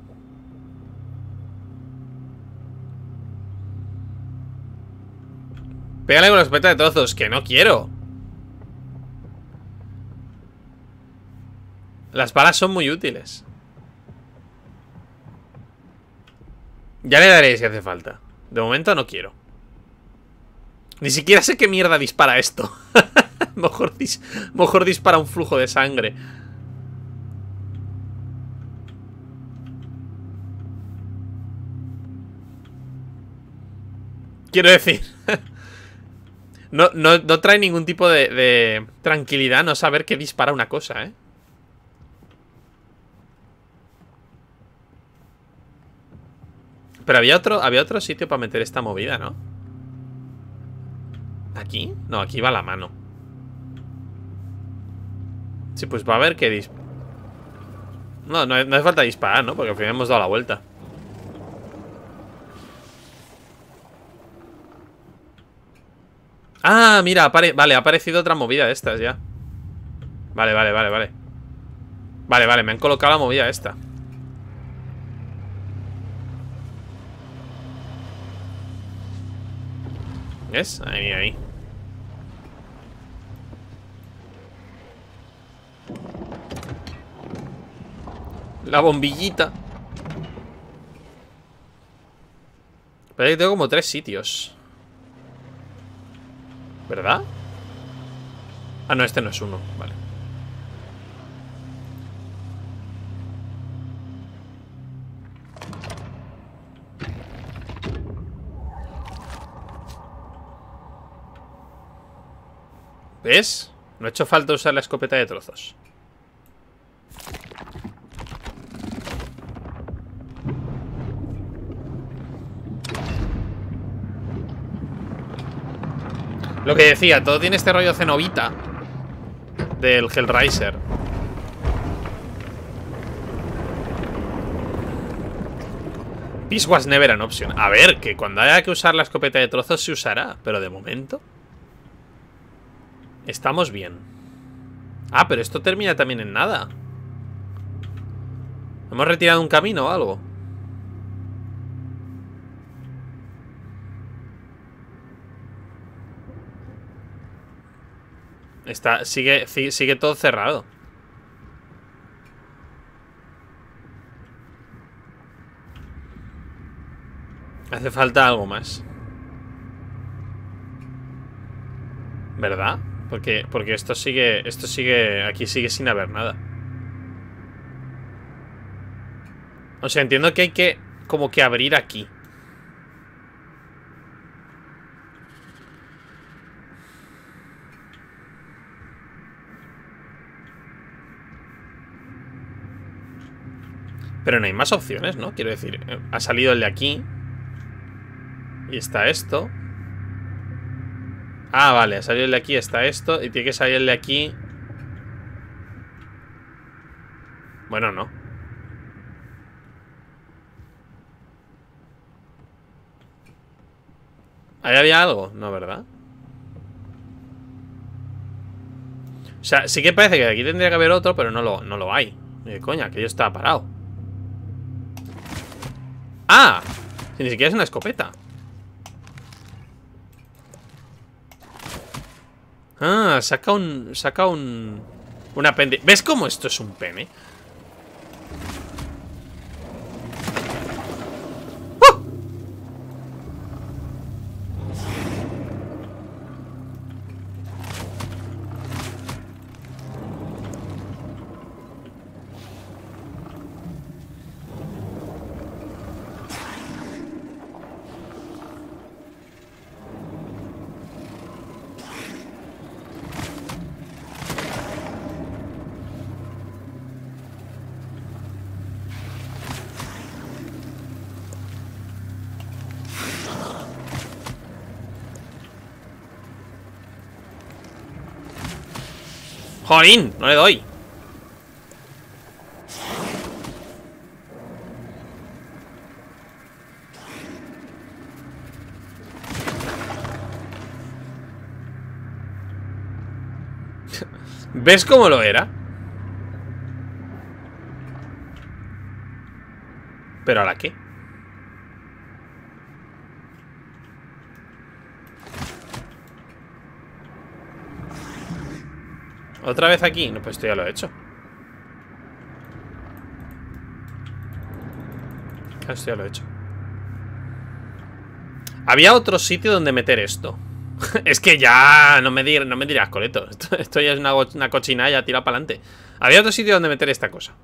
Pégale con la escopeta de trozos. Que no quiero. Las balas son muy útiles. Ya le daré si hace falta. De momento no quiero. Ni siquiera sé qué mierda dispara esto. mejor, dis mejor dispara un flujo de sangre. Quiero decir... no, no, no trae ningún tipo de, de tranquilidad no saber qué dispara una cosa, ¿eh? Pero había otro, había otro sitio para meter esta movida, ¿no? ¿Aquí? No, aquí va la mano. Sí, pues va a haber que dis... No, no, no hace falta disparar, ¿no? Porque al final hemos dado la vuelta. Ah, mira, apare... vale, ha aparecido otra movida de estas ya. Vale, vale, vale, vale. Vale, vale, me han colocado la movida esta. ¿Ves? Ahí, ahí. La bombillita. Parece que tengo como tres sitios. ¿Verdad? Ah, no, este no es uno. Vale. ¿Ves? No ha hecho falta usar la escopeta de trozos. Lo que decía, todo tiene este rollo cenobita del Hellraiser. Peace was never an option. A ver, que cuando haya que usar la escopeta de trozos se usará, pero de momento estamos bien. Ah, pero esto termina también en nada. ¿Hemos retirado un camino o algo? Está, sigue, sigue todo cerrado. Hace falta algo más. ¿Verdad? Porque, porque esto sigue. Esto sigue. Aquí sigue sin haber nada. O sea, entiendo que hay que como que abrir aquí. Pero no hay más opciones, ¿no? Quiero decir, ha salido el de aquí. Y está esto. Ah, vale, ha salido el de aquí, está esto. Y tiene que salir el de aquí. Bueno, no. ¿Ahí había algo? No, ¿verdad? O sea, sí que parece que de aquí tendría que haber otro, pero no lo, no lo hay. Eh, coña, que yo estaba parado. ¡Ah! Si ni siquiera es una escopeta. Ah, saca un... Saca un... Un apéndice. ¿Ves cómo esto es un pene? ¡Oh! ¡Jolín! No le doy. ¿Ves cómo lo era? ¿Pero ahora qué? ¿Otra vez aquí? No, pues esto ya lo he hecho. Esto ya lo he hecho. Había otro sitio donde meter esto. Es que ya no me, dir, no me dirás, Coleto. Esto, esto ya es una, una cochina, ya tira para adelante. Había otro sitio donde meter esta cosa.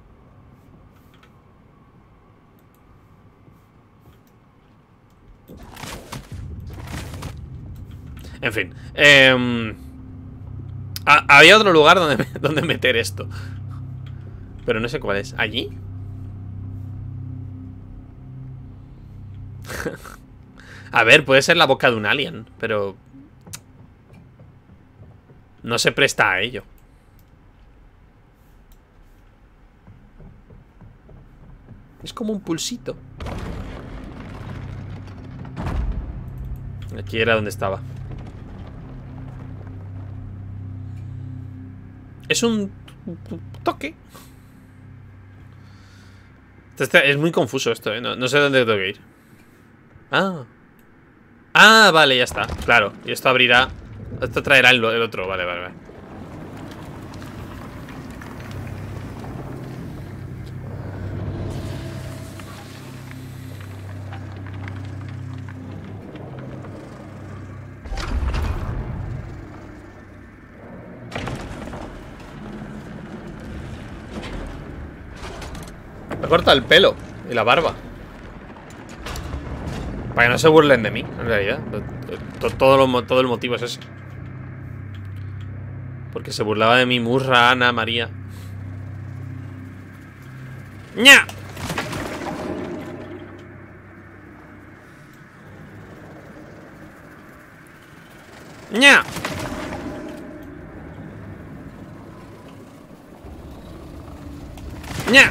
En fin. Eh... Ah, había otro lugar donde, donde meter esto. Pero no sé cuál es. ¿Allí? A ver, puede ser la boca de un alien, pero no se presta a ello. Es como un pulsito. Aquí era donde estaba. Es un toque. Este, es muy confuso esto, ¿eh? No, no sé dónde tengo que ir. Ah. Ah, vale, ya está. Claro, y esto abrirá. Esto traerá el, el otro. Vale, vale, vale. Me corta el pelo y la barba. Para que no se burlen de mí, en realidad. Todo, lo, todo el motivo es ese. Porque se burlaba de mi murra Ana María. ¡Ña! ¡Ña! ¡Ña!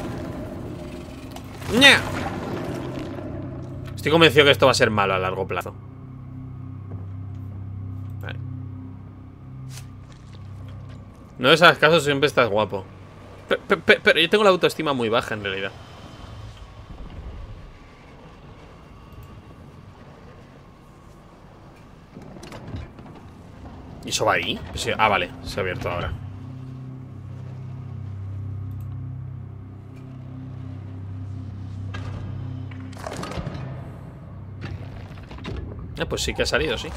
¡Ña! Estoy convencido que esto va a ser malo a largo plazo. Vale. No es a caso, siempre estás guapo. Pero, pero, pero yo tengo la autoestima muy baja en realidad. ¿Y eso va ahí? Sí, ah, vale, se ha abierto ahora. Ah, pues sí que ha salido, sí.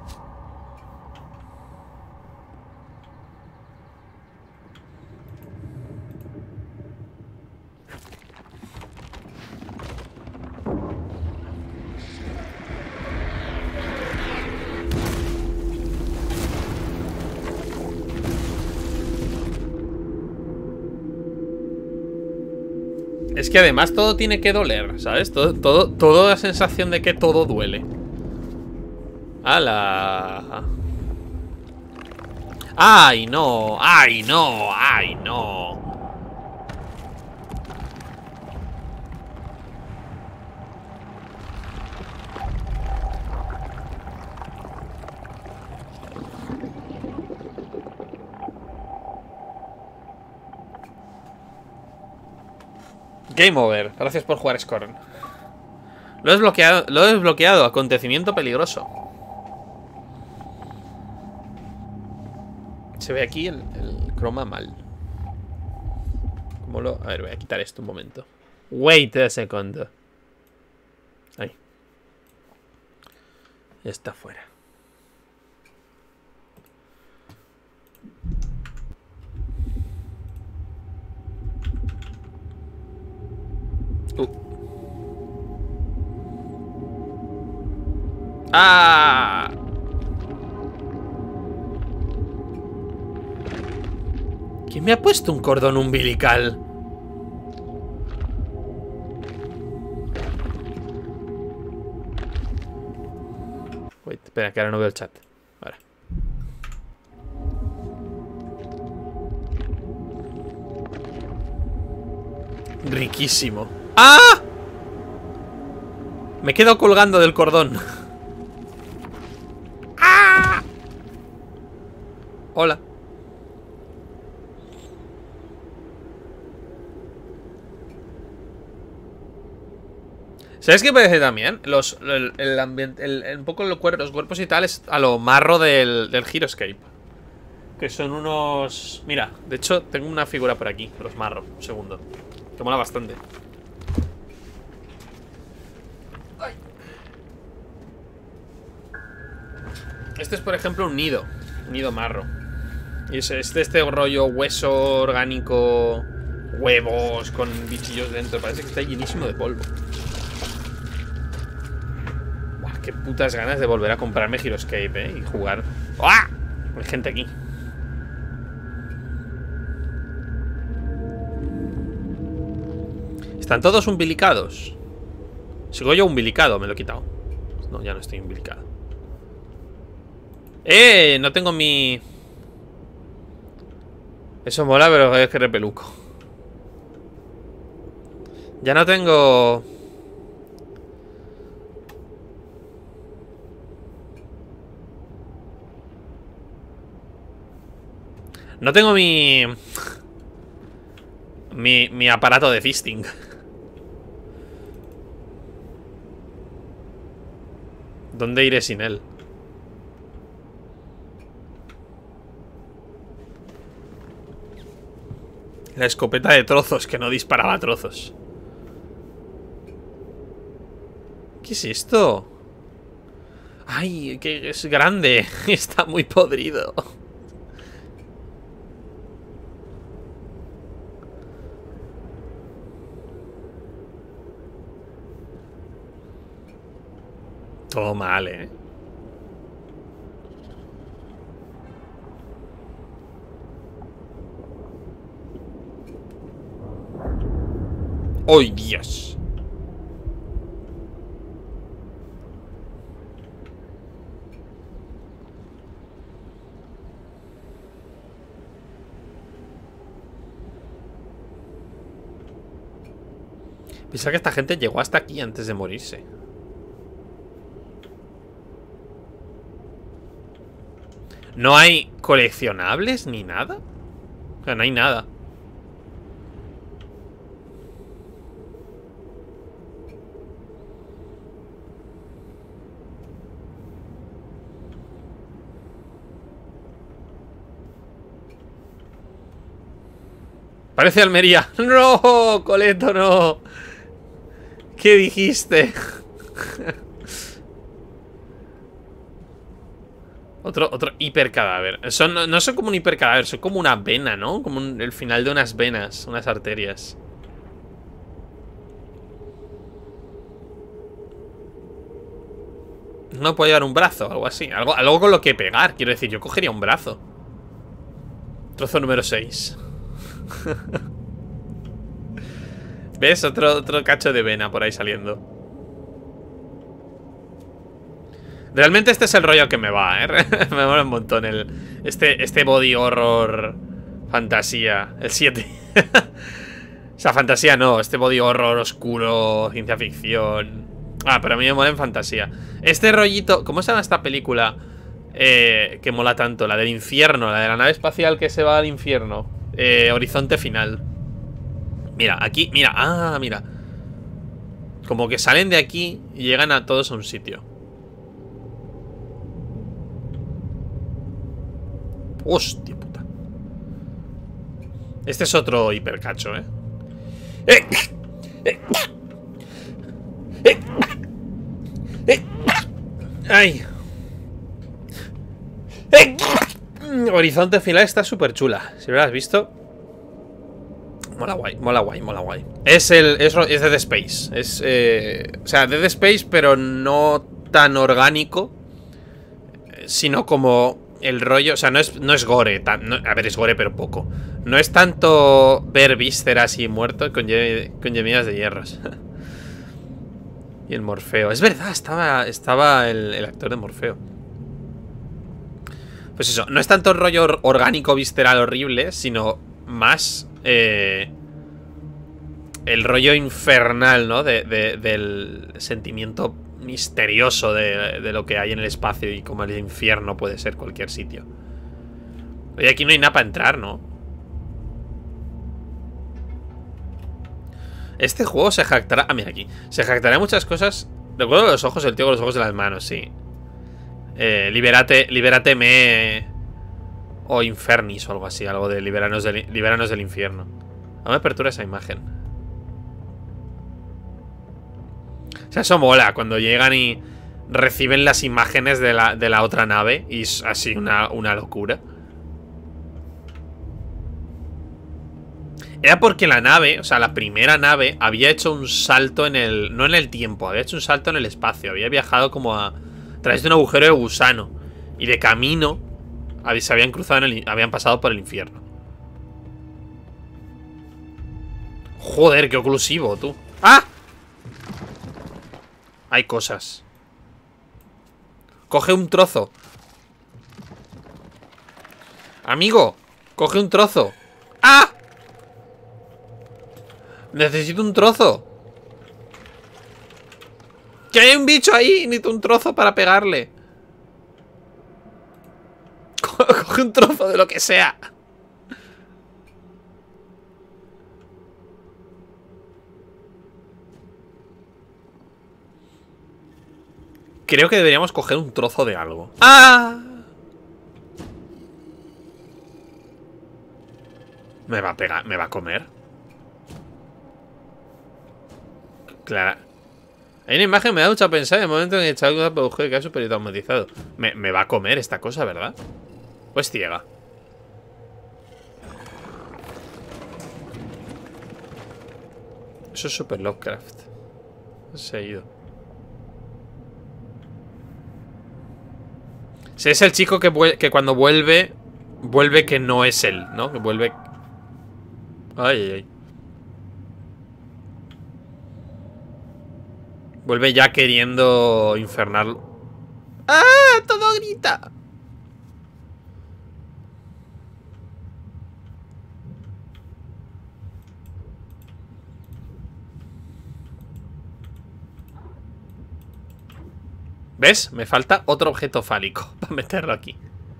Es que además todo tiene que doler, ¿sabes? Todo, todo, toda la sensación de que todo duele. ¡Hala! ¡Ay, no! ¡Ay, no! ¡Ay, no! Game over. Gracias por jugar, Scorn. Lo he desbloqueado. Lo he desbloqueado. Acontecimiento peligroso. Se ve aquí el, el croma mal. ¿Cómo lo...? A ver, voy a quitar esto un momento. Wait a second. Ahí. Está fuera. Uh. ¡Ah! ¿Quién me ha puesto un cordón umbilical? Wait, espera, que ahora no veo el chat. Ahora. Riquísimo. ¡Ah! Me quedo colgando del cordón. ¡Ah! Hola. ¿Sabes qué parece también? Los, el, el ambiente, el, un poco los cuerpos, los cuerpos y tal es a lo marro del, del Heroescape. Que son unos... Mira, de hecho tengo una figura por aquí, los marro, un segundo. Que mola bastante. Ay. Este es, por ejemplo, un nido. Un nido marro. Y es este, este rollo hueso orgánico, huevos con bichillos dentro. Parece que está llenísimo de polvo. Qué putas ganas de volver a comprarme Heroescape, ¿eh? Y jugar. ¡Ah! Hay gente aquí. ¿Están todos umbilicados? Sigo yo umbilicado, me lo he quitado. No, ya no estoy umbilicado. ¡Eh! No tengo mi... Eso mola, pero es que repeluco. Ya no tengo... No tengo mi... Mi, mi aparato de fisting. ¿Dónde iré sin él? La escopeta de trozos, que no disparaba trozos. ¿Qué es esto? ¡Ay! Que es grande. Está muy podrido. Todo mal, ¿eh? ¡Ay, Dios! Pensaba que esta gente llegó hasta aquí antes de morirse. ¿No hay coleccionables ni nada? O sea, no hay nada. Parece Almería. ¡No! Coleto, no. ¿Qué dijiste? Otro, otro hipercadáver. Son, no, no son como un hipercadáver, son como una vena, ¿no? Como un, el final de unas venas, unas arterias. No puedo llevar un brazo, algo así. Algo, algo con lo que pegar, quiero decir. Yo cogería un brazo. Trozo número seis. ¿Ves? Otro, otro cacho de vena por ahí saliendo. Realmente este es el rollo que me va, ¿eh? Me mola un montón el, este, este body horror fantasía. El siete. O sea, fantasía no. Este body horror oscuro, ciencia ficción. Ah, pero a mí me mola en fantasía. Este rollito... ¿Cómo se llama esta película? Eh, que mola tanto. La del infierno. La de la nave espacial que se va al infierno. Eh, Horizonte Final. Mira, aquí... Mira, ah, mira. Como que salen de aquí y llegan a todos a un sitio. Hostia puta. Este es otro hipercacho, ¿eh? ¡Eh! ¡Eh! ¡Eh! ¡Eh! ¡Ay! ¡Eh! Horizonte Final está súper chula. Si lo has visto. Mola guay, mola guay, mola guay. Es el. Es, es Dead Space. Es. Eh, o sea, Dead Space, pero no tan orgánico. Sino como. El rollo, o sea, no es, no es gore tan, no, a ver, es gore pero poco. No es tanto ver vísceras y muertos con, con gemidas de hierros. Y el Morfeo, es verdad, estaba, estaba el, el actor de Morfeo. Pues eso, no es tanto rollo orgánico, visceral, horrible, sino más eh, el rollo infernal, ¿no? De, de, del sentimiento misterioso de, de lo que hay en el espacio y como el infierno puede ser cualquier sitio. Oye, aquí no hay nada para entrar, ¿no? Este juego se jactará... Ah, mira aquí. Se jactará de muchas cosas. Recuerdo los ojos, el tío con los ojos de las manos, sí. Eh, libérate, libérate me... O Infernis o algo así. Algo de liberanos del, liberanos del infierno. No me apertura esa imagen. O sea, eso mola, cuando llegan y reciben las imágenes de la, de la otra nave. Y es así una, una locura. Era porque la nave, o sea, la primera nave había hecho un salto en el... No en el tiempo, había hecho un salto en el espacio. Había viajado como a... a través de un agujero de gusano. Y de camino se habían cruzado en el... Habían pasado por el infierno. Joder, qué oclusivo, tú. ¡Ah! Hay cosas. Coge un trozo. Amigo, coge un trozo. ¡Ah! Necesito un trozo. ¡Que hay un bicho ahí! Necesito un trozo para pegarle. Coge un trozo de lo que sea. Creo que deberíamos coger un trozo de algo. ¡Ah! Me va a pegar, me va a comer. Claro. Hay una imagen, me da mucho a pensar en el momento en que el chaval produjo el caso pero automatizado. Me, me va a comer esta cosa, ¿verdad? Pues ciega. Eso es Super Lovecraft. Se ha ido. Si es el chico que, que cuando vuelve, vuelve que no es él, ¿no? Que vuelve... Ay, ay, ay. Vuelve ya queriendo infernarlo. ¡Ah! Todo grita. ¿Ves? Me falta otro objeto fálico para meterlo aquí.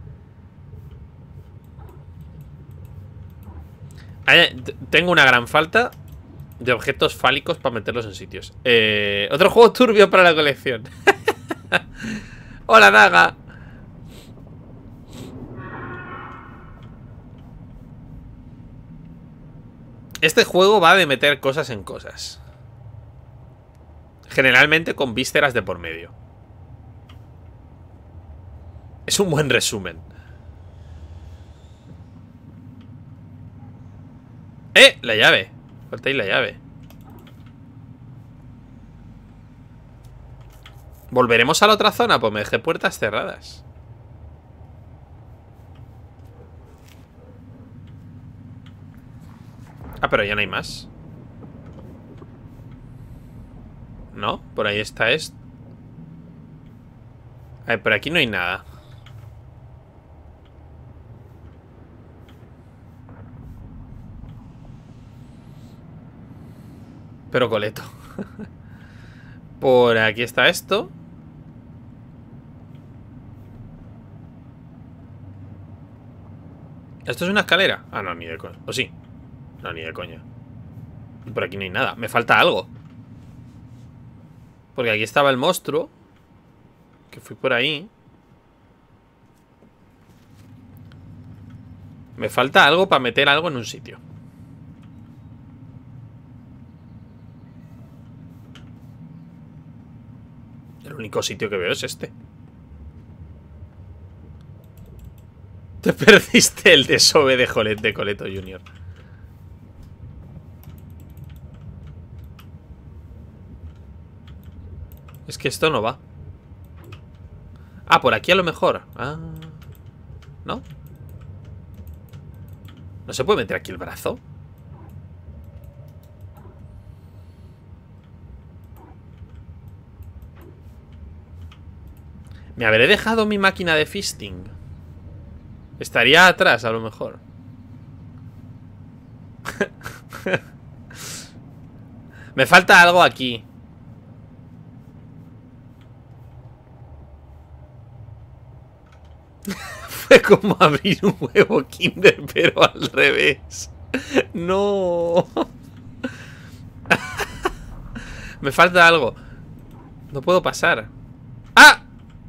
Tengo una gran falta de objetos fálicos para meterlos en sitios. Eh, otro juego turbio para la colección. Hola, Daga. Este juego va de meter cosas en cosas. Generalmente con vísceras de por medio. Es un buen resumen. ¡Eh! La llave. Falta ahí la llave. ¿Volveremos a la otra zona? Pues me dejé puertas cerradas. Ah, pero ya no hay más. ¿No? Por ahí está esto. A ver, por aquí no hay nada. Pero coleto. Por aquí está esto. ¿Esto es una escalera? Ah, no, ni de coña. ¿O sí? No, ni de coña. Y por aquí no hay nada. Me falta algo. Porque aquí estaba el monstruo. Que fui por ahí. Me falta algo para meter algo en un sitio. El único sitio que veo es este. Te perdiste el desove de Jolet de Coleto junior Es que esto no va. Ah, por aquí a lo mejor. Ah, ¿no? ¿No se puede meter aquí el brazo? Me habré dejado mi máquina de fisting. Estaría atrás a lo mejor. Me falta algo aquí. Fue como abrir un huevo Kinder, pero al revés. No. Me falta algo. No puedo pasar. ¡Ah!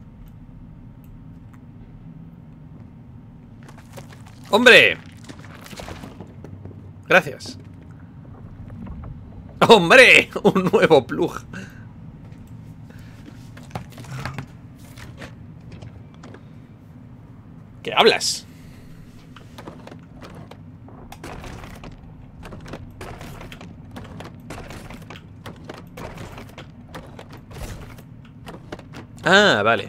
¡Hombre! Gracias. ¡Hombre! Un nuevo plug. ¿Qué hablas? Ah, vale.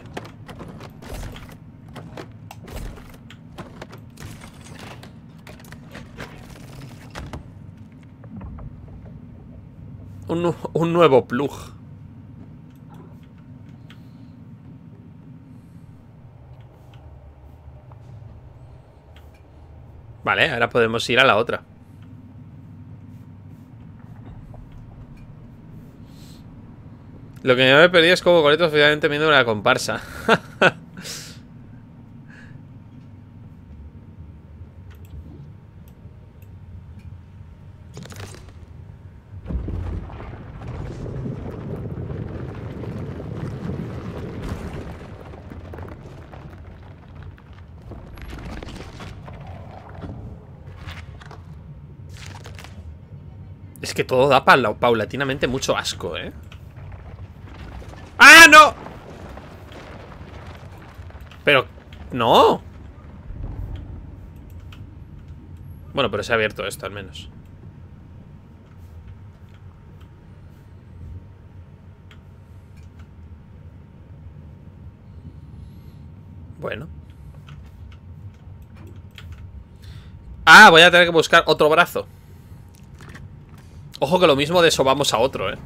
Un, un nuevo plug. Vale, ahora podemos ir a la otra. Lo que me he perdido es como Coleto oficialmente viendo una comparsa. Es que todo da pa paulatinamente mucho asco, ¿eh? ¡Ah, no! Pero... ¡no! Bueno, pero se ha abierto esto, al menos. Bueno. Ah, voy a tener que buscar otro brazo. Ojo que lo mismo de eso vamos a otro, ¿eh?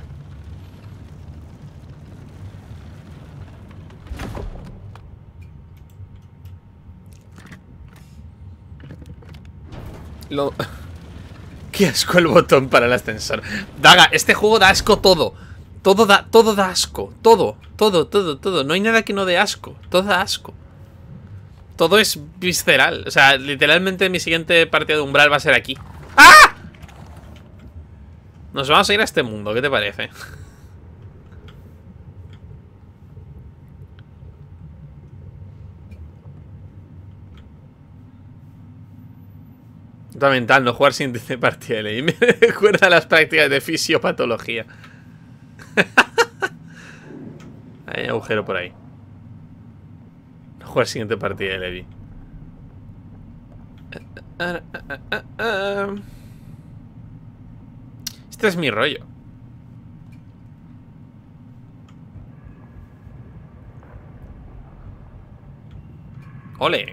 Lo... Qué asco el botón para el ascensor. Daga, este juego da asco todo. Todo da, todo da asco. Todo, todo, todo, todo. No hay nada que no dé asco. Todo da asco. Todo es visceral. O sea, literalmente mi siguiente partida de umbral va a ser aquí. ¡Ah! Nos vamos a ir a este mundo, ¿qué te parece? Fundamental, no jugar sin partida de ley. Me recuerda a las prácticas de fisiopatología. Hay agujero por ahí. No jugar siguiente partida de Levi. Este es mi rollo. Ole.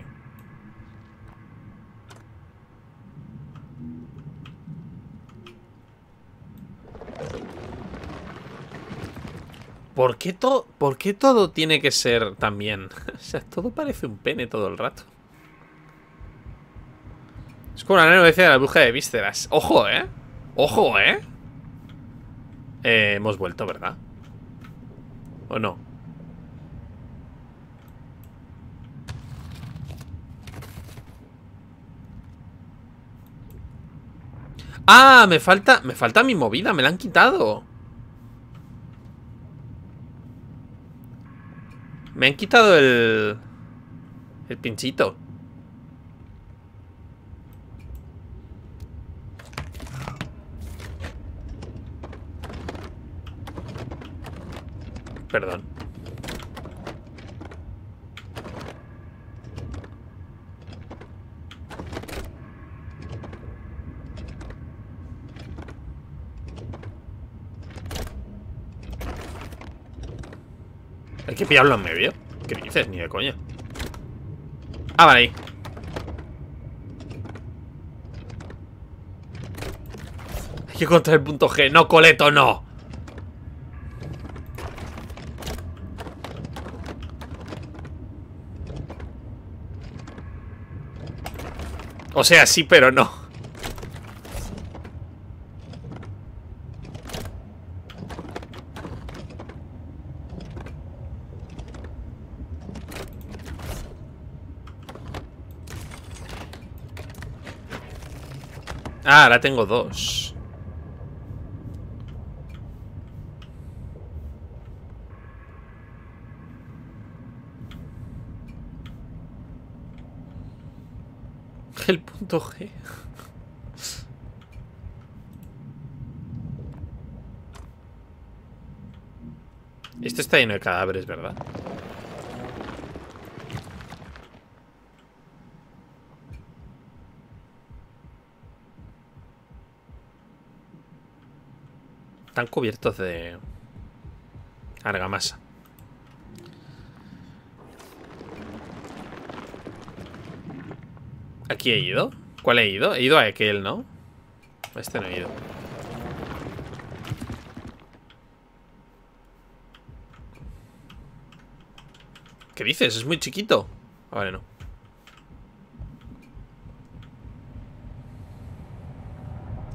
¿Por qué, to ¿Por qué todo tiene que ser también? O sea, todo parece un pene todo el rato. Es como una noticia de la bruja de vísceras. Ojo, ¿eh? Ojo, ¿eh? Eh, hemos vuelto, ¿verdad? ¿O no? ¡Ah! Me falta, me falta mi movida, me la han quitado. Me han quitado el... El pinchito. Perdón. Hay que pillarlo en medio. ¿Qué dices? Ni de coña. Ah, vale, ahí. Hay que encontrar el punto G. No, Coleto, no. O sea, sí, pero no. Ah, ahora tengo dos. El punto G. Esto está lleno de cadáveres, ¿verdad? Están cubiertos de argamasa. ¿Aquí he ido? ¿Cuál he ido? He ido a aquel, ¿no? Este no he ido. ¿Qué dices? Es muy chiquito. Vale, no.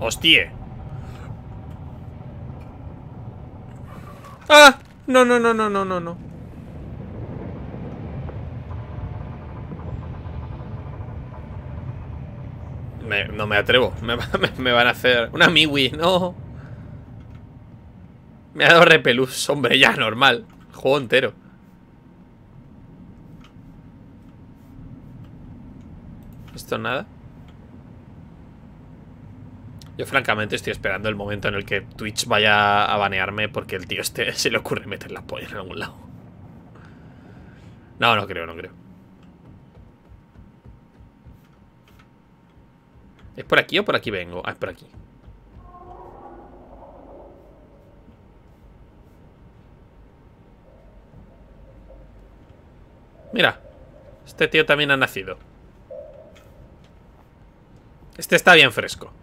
¡Hostia! ¡Ah! No, no, no, no, no, no, no. Me, no me atrevo. Me, me, me van a hacer... Una Miwi, no. Me ha dado repelús. Hombre, ya, normal. Juego entero. ¿Esto nada? Yo francamente estoy esperando el momento en el que Twitch vaya a banearme porque el tío este se le ocurre meter la polla en algún lado. No, no creo, no creo. ¿Es por aquí o por aquí vengo? Ah, es por aquí. Mira, este tío también ha nacido. Este está bien fresco.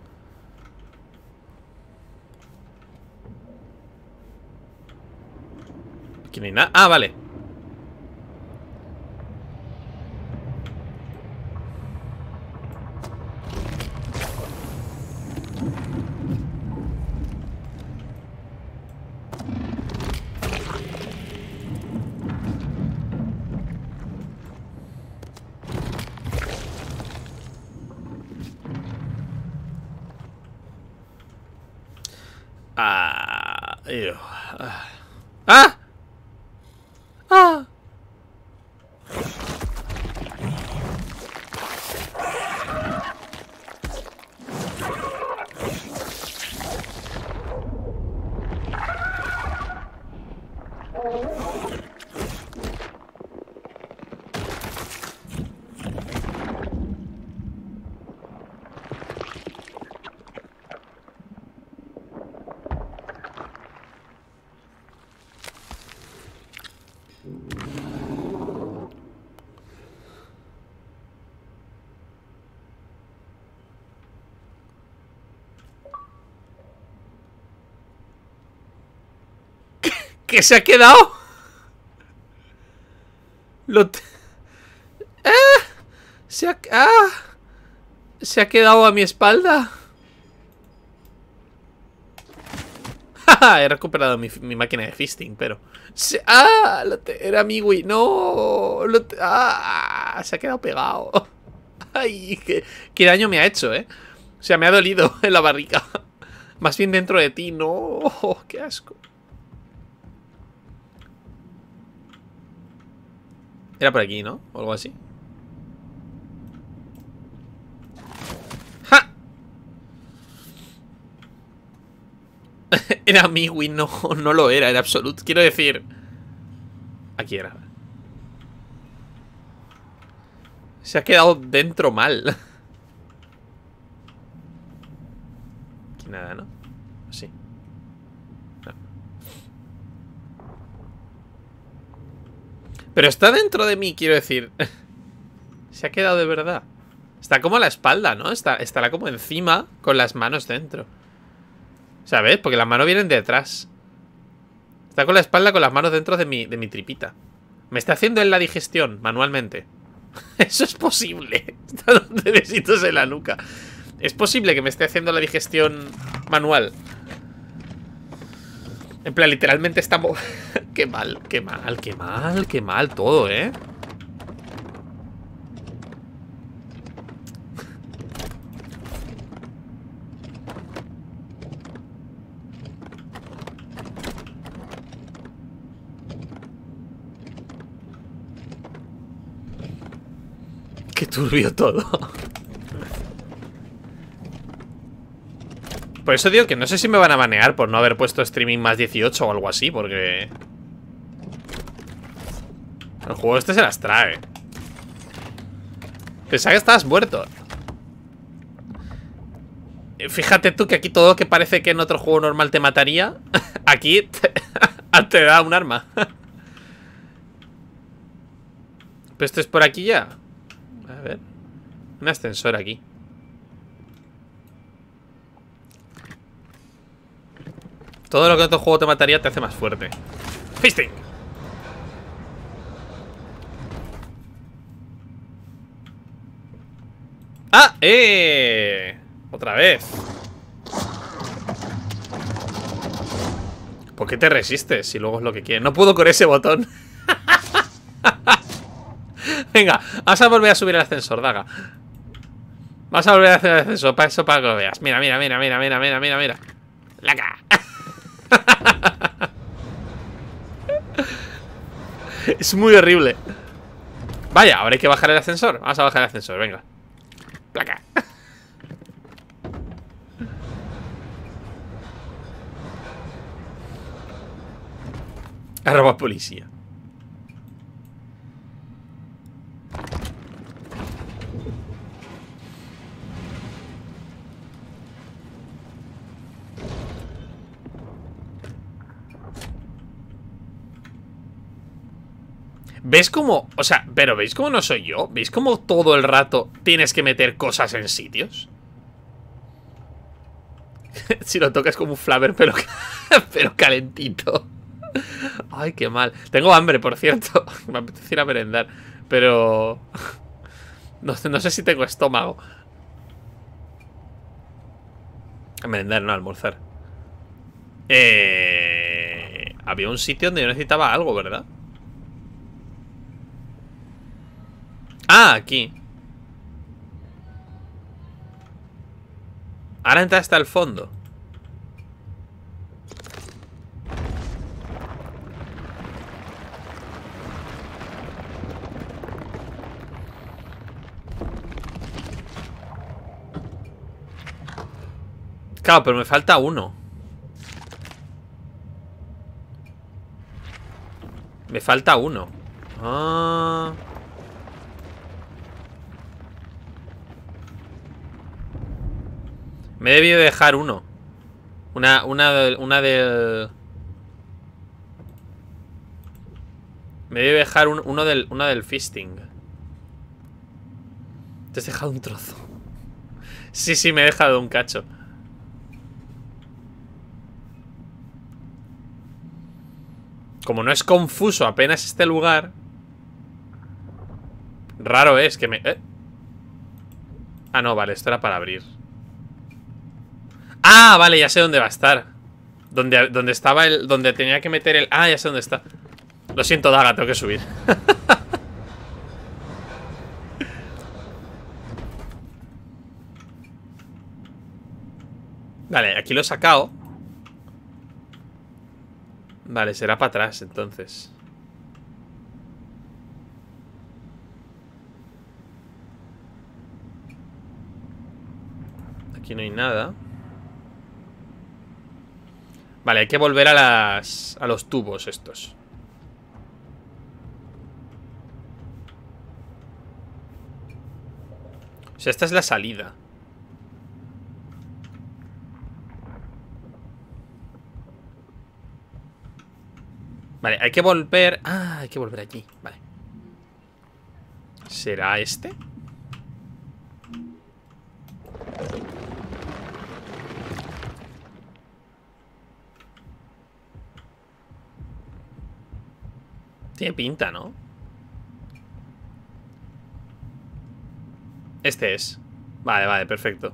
Aquí no hay nada. Ah, vale. Ah, ew. Ah. ¡Ah! ¡Ah! ¿Qué se ha quedado? Lo te... ¡Ah! Se ha... ¡Ah! Se ha quedado a mi espalda. He recuperado mi, mi máquina de fisting, pero... Se... ¡Ah! Lo te... Era mi Wii. ¡No! Lo te... ¡Ah! Se ha quedado pegado. ¡Ay! Qué... qué daño me ha hecho, ¿eh? O sea, me ha dolido en la barriga. Más bien dentro de ti. ¡No! ¡Qué asco! Era por aquí, ¿no? O algo así. ¡Ja! Era mi Wii, no, no lo era, era absoluto. Quiero decir... Aquí era. Se ha quedado dentro mal. Aquí nada, ¿no? Sí. No. Pero está dentro de mí, quiero decir. Se ha quedado de verdad. Está como a la espalda, ¿no? Está, estará como encima con las manos dentro. ¿Sabes? Porque las manos vienen detrás. Está con la espalda con las manos dentro de mi, de mi tripita. Me está haciendo en la digestión manualmente. Eso es posible. Está dando besitos en la nuca. Es posible que me esté haciendo la digestión manual. En plan, literalmente estamos... Qué mal, qué mal, qué mal, qué mal todo, ¿eh? Qué turbio todo. Por eso digo que no sé si me van a banear por no haber puesto streaming más dieciocho o algo así, porque... el juego este se las trae. Pensaba que estabas muerto. Fíjate tú que aquí todo que parece que en otro juego normal te mataría, aquí te, te da un arma. Pero esto es por aquí ya. A ver. Un ascensor aquí. Todo lo que en otro juego te mataría te hace más fuerte. Fisting. ¡Ah! ¡Eh! Otra vez. ¿Por qué te resistes si luego es lo que quieres? No puedo con ese botón. Venga, vamos a volver a subir el ascensor, Daga. Vamos a volver a hacer el ascensor, para eso, para que lo veas. Mira, mira, mira, mira, mira, mira, mira, mira. ¡Laca! Es muy horrible. Vaya, ahora hay que bajar el ascensor. Vamos a bajar el ascensor, venga. Placa. Arroba policía. ¿Ves cómo? O sea, pero ¿veis cómo no soy yo? ¿Veis cómo todo el rato tienes que meter cosas en sitios? Si lo tocas como un flaver, pero, pero calentito. Ay, qué mal. Tengo hambre, por cierto. Me apetece ir a merendar. Pero... No, no sé si tengo estómago. A merendar, no, a almorzar. Eh... Había un sitio donde yo necesitaba algo, ¿verdad? Ah, aquí. Ahora entra hasta el fondo. Claro, pero me falta uno. Me falta uno. Ah... Me he debido dejar uno. Una, una, del, una del... Me he debido dejar un, uno del, una del fisting. Te has dejado un trozo. Sí, sí, me he dejado un cacho. Como no es confuso apenas este lugar, raro es que me... ¿Eh? Ah, no, vale, esto era para abrir. Ah, vale, ya sé dónde va a estar. Donde, donde estaba el... Donde tenía que meter el... Ah, ya sé dónde está. Lo siento, Daga, tengo que subir. Vale, aquí lo he sacado. Vale, será para atrás, entonces. Aquí no hay nada. Vale, hay que volver a las... A los tubos estos. O sea, esta es la salida. Vale, hay que volver... Ah, hay que volver allí, vale. ¿Será este? Tiene pinta, ¿no? Este es. Vale, vale, perfecto.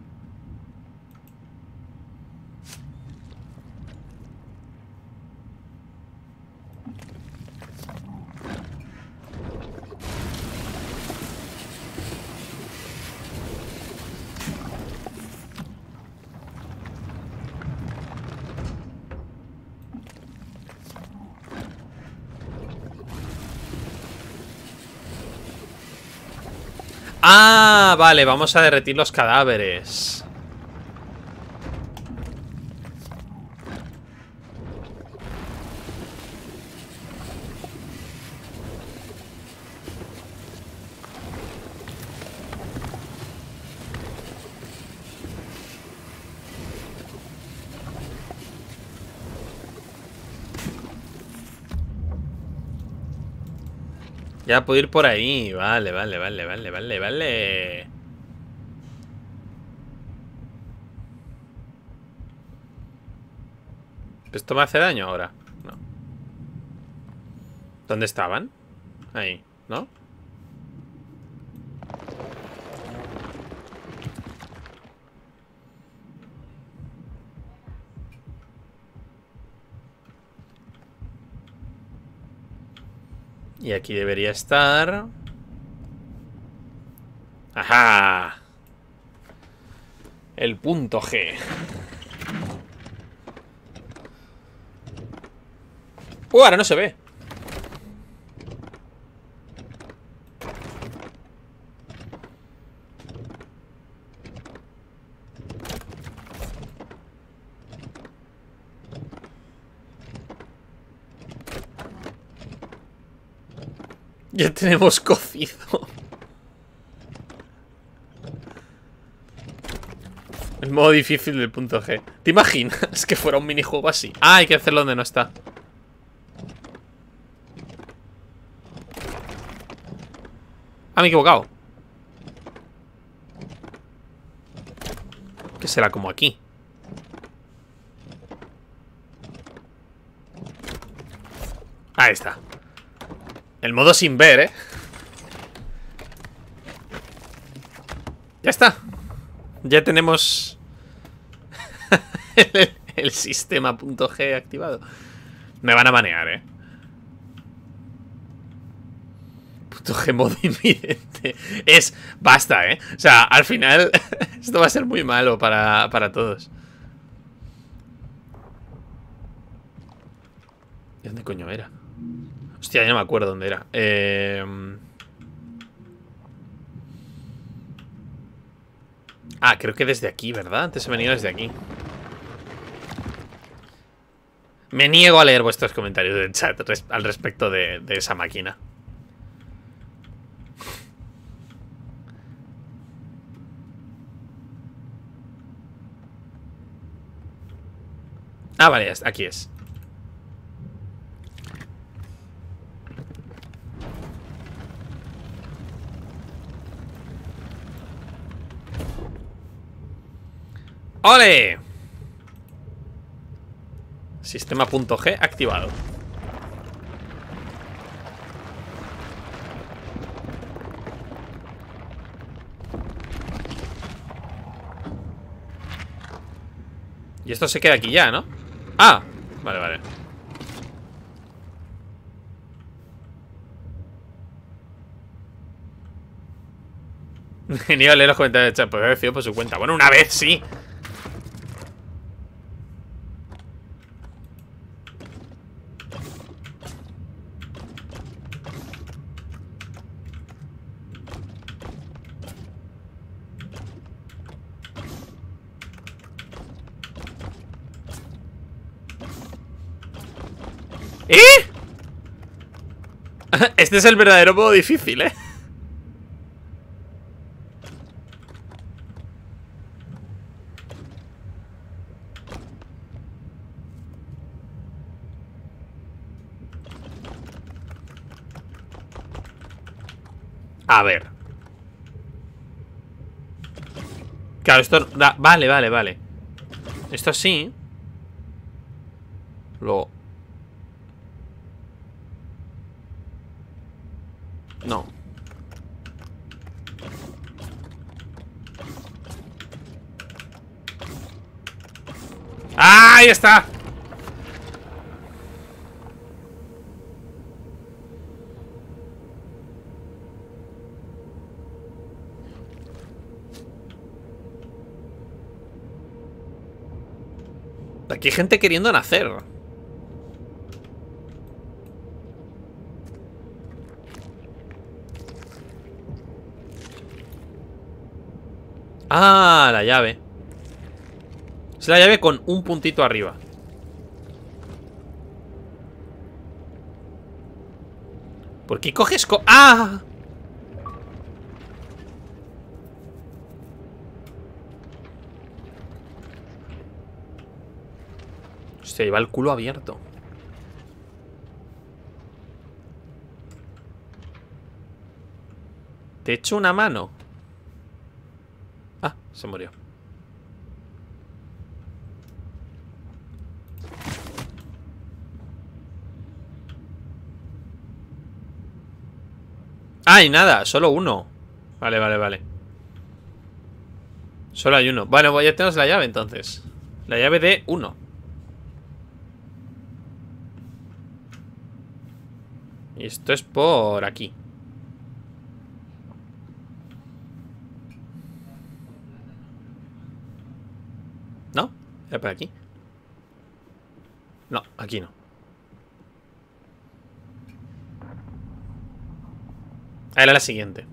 Ah, vale, vamos a derretir los cadáveres. Ya puedo ir por ahí. Vale, vale, vale, vale, vale, vale. ¿Esto me hace daño ahora? No. ¿Dónde estaban? Ahí, ¿no? Y aquí debería estar... ¡Ajá! El punto G. ¡Uh! Ahora no se ve. Ya tenemos cocido. El modo difícil del punto G. ¿Te imaginas que fuera un minijuego así? Ah, hay que hacerlo donde no está. Ah, me he equivocado. ¿Qué será? Como aquí. Ahí está. El modo sin ver, ¿eh? Ya está. Ya tenemos el, el sistema punto G activado. Me van a banear, ¿eh? Punto G modo invidente. Es... Basta, ¿eh? O sea, al final esto va a ser muy malo para, para todos. ¿Y dónde coño era? Hostia, ya no me acuerdo dónde era. Eh... Ah, creo que desde aquí, ¿verdad? Antes he venido desde aquí. Me niego a leer vuestros comentarios del chat res al respecto de, de esa máquina. Ah, vale, aquí es. ¡Ole! Sistema punto G activado. Y esto se queda aquí ya, ¿no? Ah, vale, vale. Genial, leer los comentarios del chat. Pues haber decidido por su cuenta. Bueno, una vez sí. ¿Eh? Este es el verdadero modo difícil, ¿eh? A ver. Claro, esto... Da, vale, vale, vale. Esto sí. Lo... No. ¡Ah, ahí está! Aquí hay gente queriendo nacer. Ah, la llave. Es la llave con un puntito arriba. ¿Por qué coges co... ¡Ah! Hostia, lleva el culo abierto. ¿Te echo una mano? Ah, se murió. Ah, y nada, solo uno. Vale, vale, vale. Solo hay uno. Bueno, pues ya tenemos la llave entonces. La llave de uno. Y esto es por aquí. ¿No? ¿Era por aquí? No, aquí no. Era la siguiente.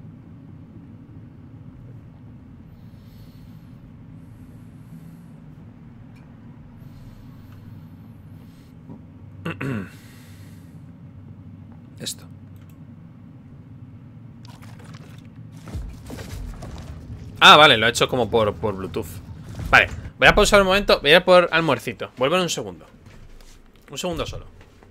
Esto. Ah, vale, lo he hecho como por, por Bluetooth. Vale, voy a pausar un momento. Voy a ir por almuercito. Vuelvo en un segundo. Un segundo solo.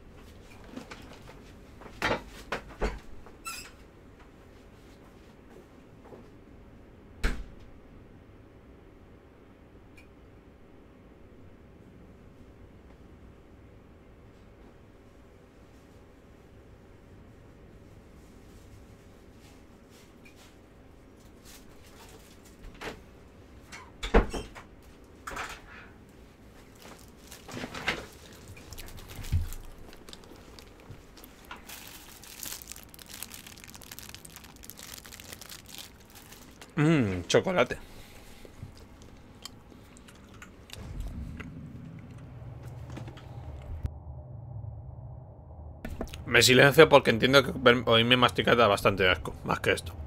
Mmm, chocolate. Me silencio porque entiendo que oírme masticar da bastante asco. Más que esto.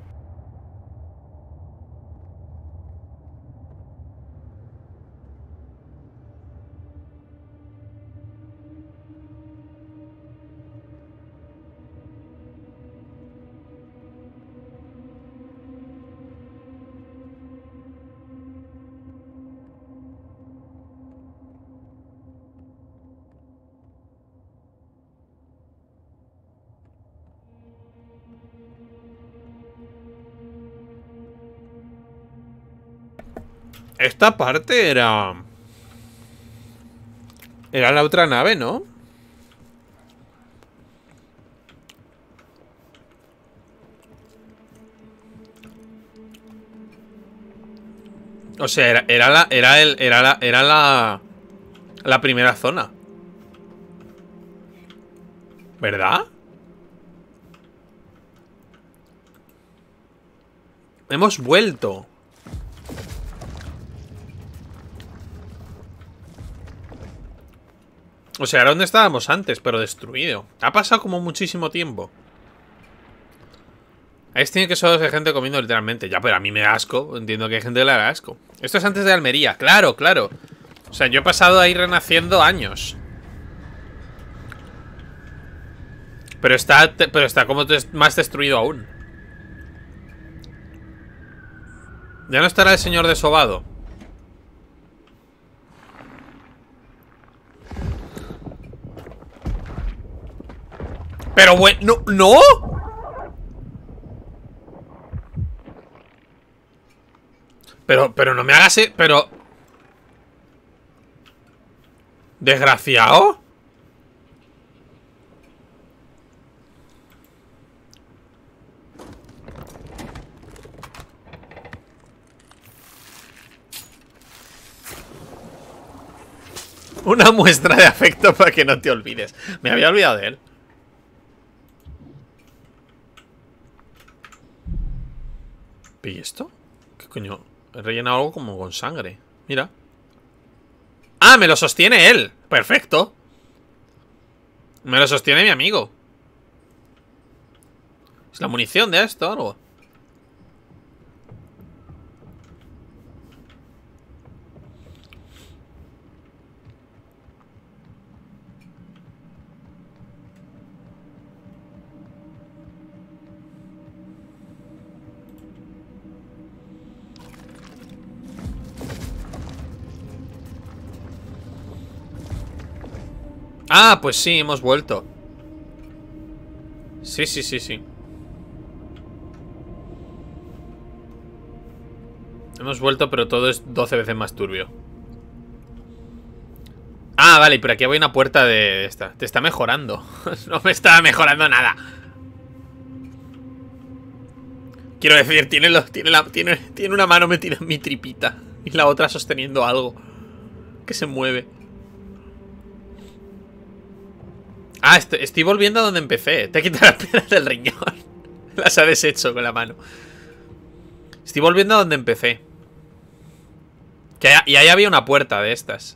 Esta parte era... Era la otra nave, ¿no? O sea, era, era la... Era el... Era la... Era la... La primera zona. ¿Verdad? Hemos vuelto. O sea, era donde estábamos antes, pero destruido. Ha pasado como muchísimo tiempo. Ahí tiene que ser de gente comiendo literalmente. Ya, pero a mí me da asco. Entiendo que hay gente que le da asco. Esto es antes de Almería. Claro, claro. O sea, yo he pasado ahí renaciendo años. Pero está, pero está como más destruido aún. Ya no estará el señor desobado. Pero bueno, no, no. Pero, pero no me hagas, pero... ¿Desgraciado? Una muestra de afecto para que no te olvides. Me había olvidado de él. ¿Y esto? ¿Qué coño? He rellenado algo como con sangre. Mira. ¡Ah! Me lo sostiene él. Perfecto. Me lo sostiene mi amigo. ¿Es la munición de esto o algo? Ah, pues sí, hemos vuelto. Sí, sí, sí, sí. Hemos vuelto, pero todo es doce veces más turbio. Ah, vale, pero aquí hay una puerta de esta. Te está mejorando. No me está mejorando nada. Quiero decir, tiene, los, tiene, la, tiene, tiene una mano metida en mi tripita y la otra sosteniendo algo que se mueve. Ah, est estoy volviendo a donde empecé. Te he quitado las piedras del riñón. Las ha deshecho con la mano. Estoy volviendo a donde empecé. Que haya, y ahí había una puerta de estas.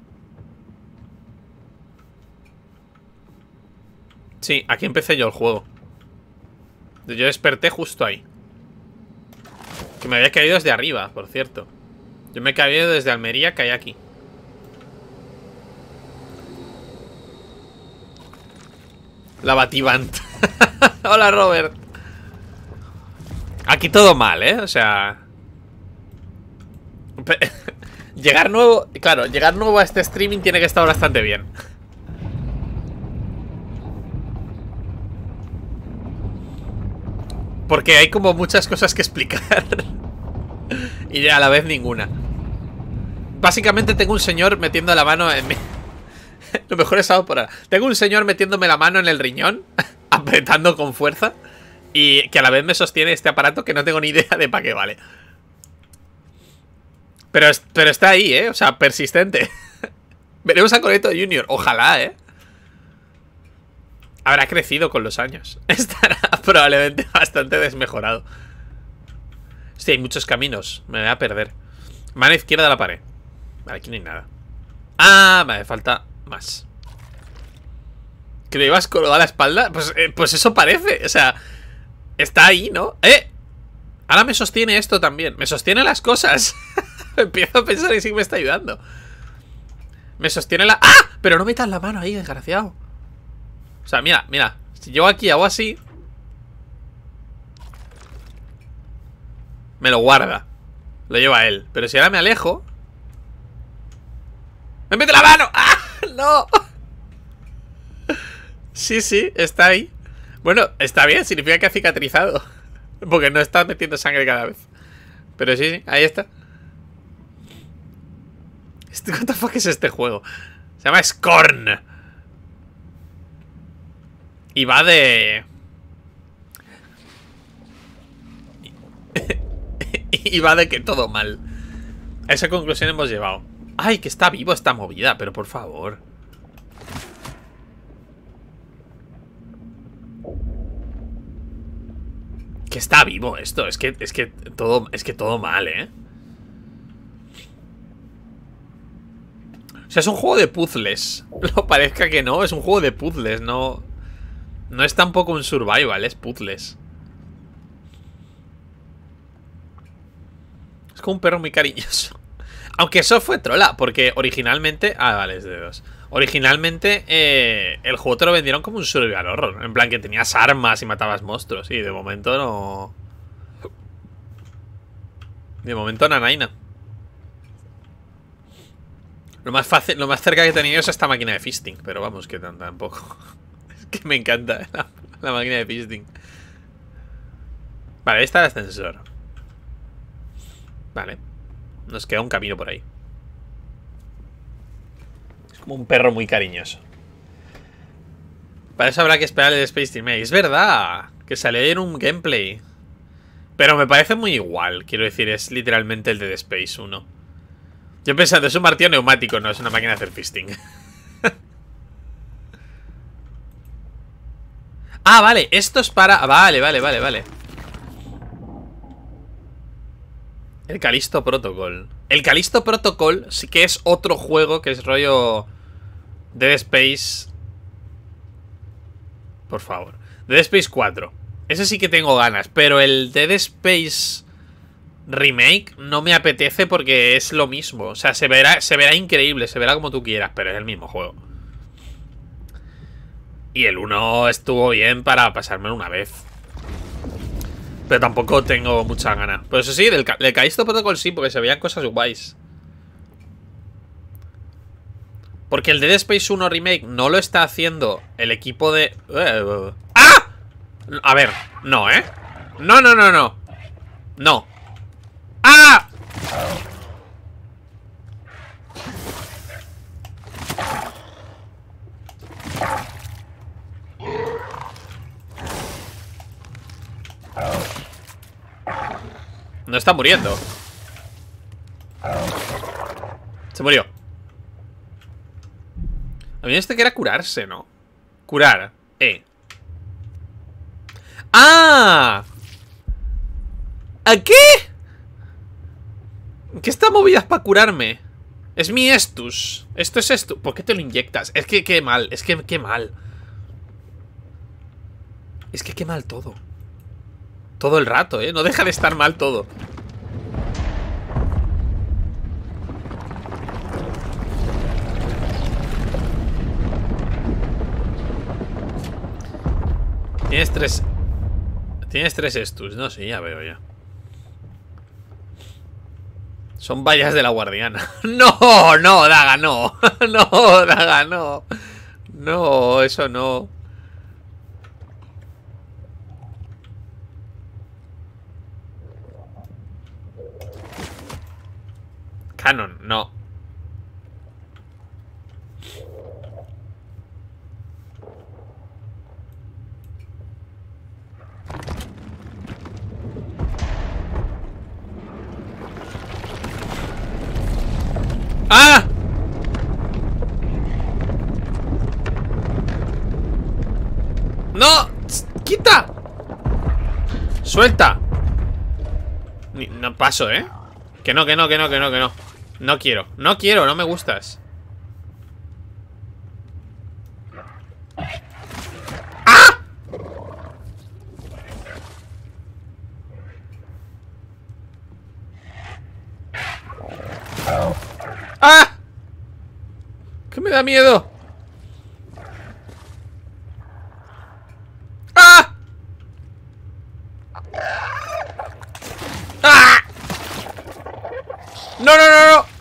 Sí, aquí empecé yo el juego. Yo desperté justo ahí. Que me había caído desde arriba, por cierto. Yo me he caído desde Almería, caí aquí. La Batibant. Hola, Robert. Aquí todo mal, ¿eh? O sea... Llegar nuevo... Claro, llegar nuevo a este streaming tiene que estar bastante bien. Porque hay como muchas cosas que explicar. Y a la vez ninguna. Básicamente tengo un señor metiendo la mano en mi... Lo mejor es algo por ahora. Tengo un señor metiéndome la mano en el riñón, apretando con fuerza, y que a la vez me sostiene este aparato que no tengo ni idea de para qué vale. Pero, pero está ahí, ¿eh? O sea, persistente. Veremos a Coleto Junior. Ojalá, ¿eh? Habrá crecido con los años. Estará probablemente bastante desmejorado. Hostia, hay muchos caminos. Me voy a perder. Mano izquierda de la pared. Vale, aquí no hay nada. Ah, me falta más. ¿Que lo ibas colgado a la espalda? Pues, eh, pues eso parece. O sea, está ahí, ¿no? ¡Eh! Ahora me sostiene esto también. Me sostiene las cosas. Empiezo a pensar que sí me está ayudando. Me sostiene la... ¡Ah! Pero no metas la mano ahí, desgraciado. O sea, mira, mira. Si yo aquí hago así, me lo guarda. Lo lleva él. Pero si ahora me alejo, ¡me mete la mano! ¡Ah! ¡No! Sí, sí, está ahí. Bueno, está bien, significa que ha cicatrizado. Porque no está metiendo sangre cada vez. Pero sí, sí, ahí está. ¿What the fuck es este juego? Se llama Scorn. Y va de... Y va de que todo mal. A esa conclusión hemos llevado. Ay, que está vivo esta movida, pero por favor. Que está vivo esto. Es que, es que todo, es que todo mal, ¿eh? O sea, es un juego de puzzles. No parezca que no, es un juego de puzzles, no... No es tampoco un survival, es puzzles. Es como un perro muy cariñoso. Aunque eso fue trola, porque originalmente... Ah, vale, es de dos. Originalmente eh, el juego te lo vendieron como un survival horror. En plan que tenías armas y matabas monstruos. Y de momento no... De momento nanaina. Lo más fácil, lo más cerca que he tenido es esta máquina de fisting. Pero vamos, que tampoco. Es que me encanta la, la máquina de fisting. Vale, ahí está el ascensor. Vale. Nos queda un camino por ahí. Es como un perro muy cariñoso. Para eso habrá que esperar el Space Team. Es verdad que salió en un gameplay. Pero me parece muy igual. Quiero decir, es literalmente el de Dead Space uno. Yo pensando, es un martillo neumático, no es una máquina de hacer fisting. Ah, vale, esto es para... Vale, vale, vale, vale. El Callisto Protocol. El Callisto Protocol sí que es otro juego que es rollo Dead Space. Por favor, Dead Space cuatro. Ese sí que tengo ganas. Pero el Dead Space Remake no me apetece porque es lo mismo. O sea, se verá, se verá increíble, se verá como tú quieras, pero es el mismo juego. Y el uno estuvo bien para pasármelo una vez. Pero tampoco tengo mucha gana. Pero eso sí, del, del Callisto Protocol sí, porque se veían cosas guays. Porque el Dead Space uno Remake no lo está haciendo el equipo de... ¡Ah! A ver, no, ¿eh? No, no, no, no. No. ¡Ah! No está muriendo. Se murió. A mí este que era curarse, ¿no? Curar. E. ¡Ah! ¿A qué? ¿Qué está movidas para curarme? Es mi Estus. Esto es Estus. ¿Por qué te lo inyectas? Es que qué mal. Es que qué mal. Es que qué mal todo. Todo el rato, ¿eh? No deja de estar mal todo. Tienes tres... Tienes tres Estus. No, sí, ya veo ya. Son vallas de la guardiana. No, no, Daga, no. No, Daga, no. No, eso no. Canon, no. ¡Ah! ¡No! ¡Quita! ¡Suelta! Ni- No paso, ¿eh? Que no, que no, que no, que no, que no. No quiero, no quiero, no me gustas. ¡Ah! ¡Ah! ¡Que me da miedo! ¡Ah! ¡Ah! ¡No, no, no, no!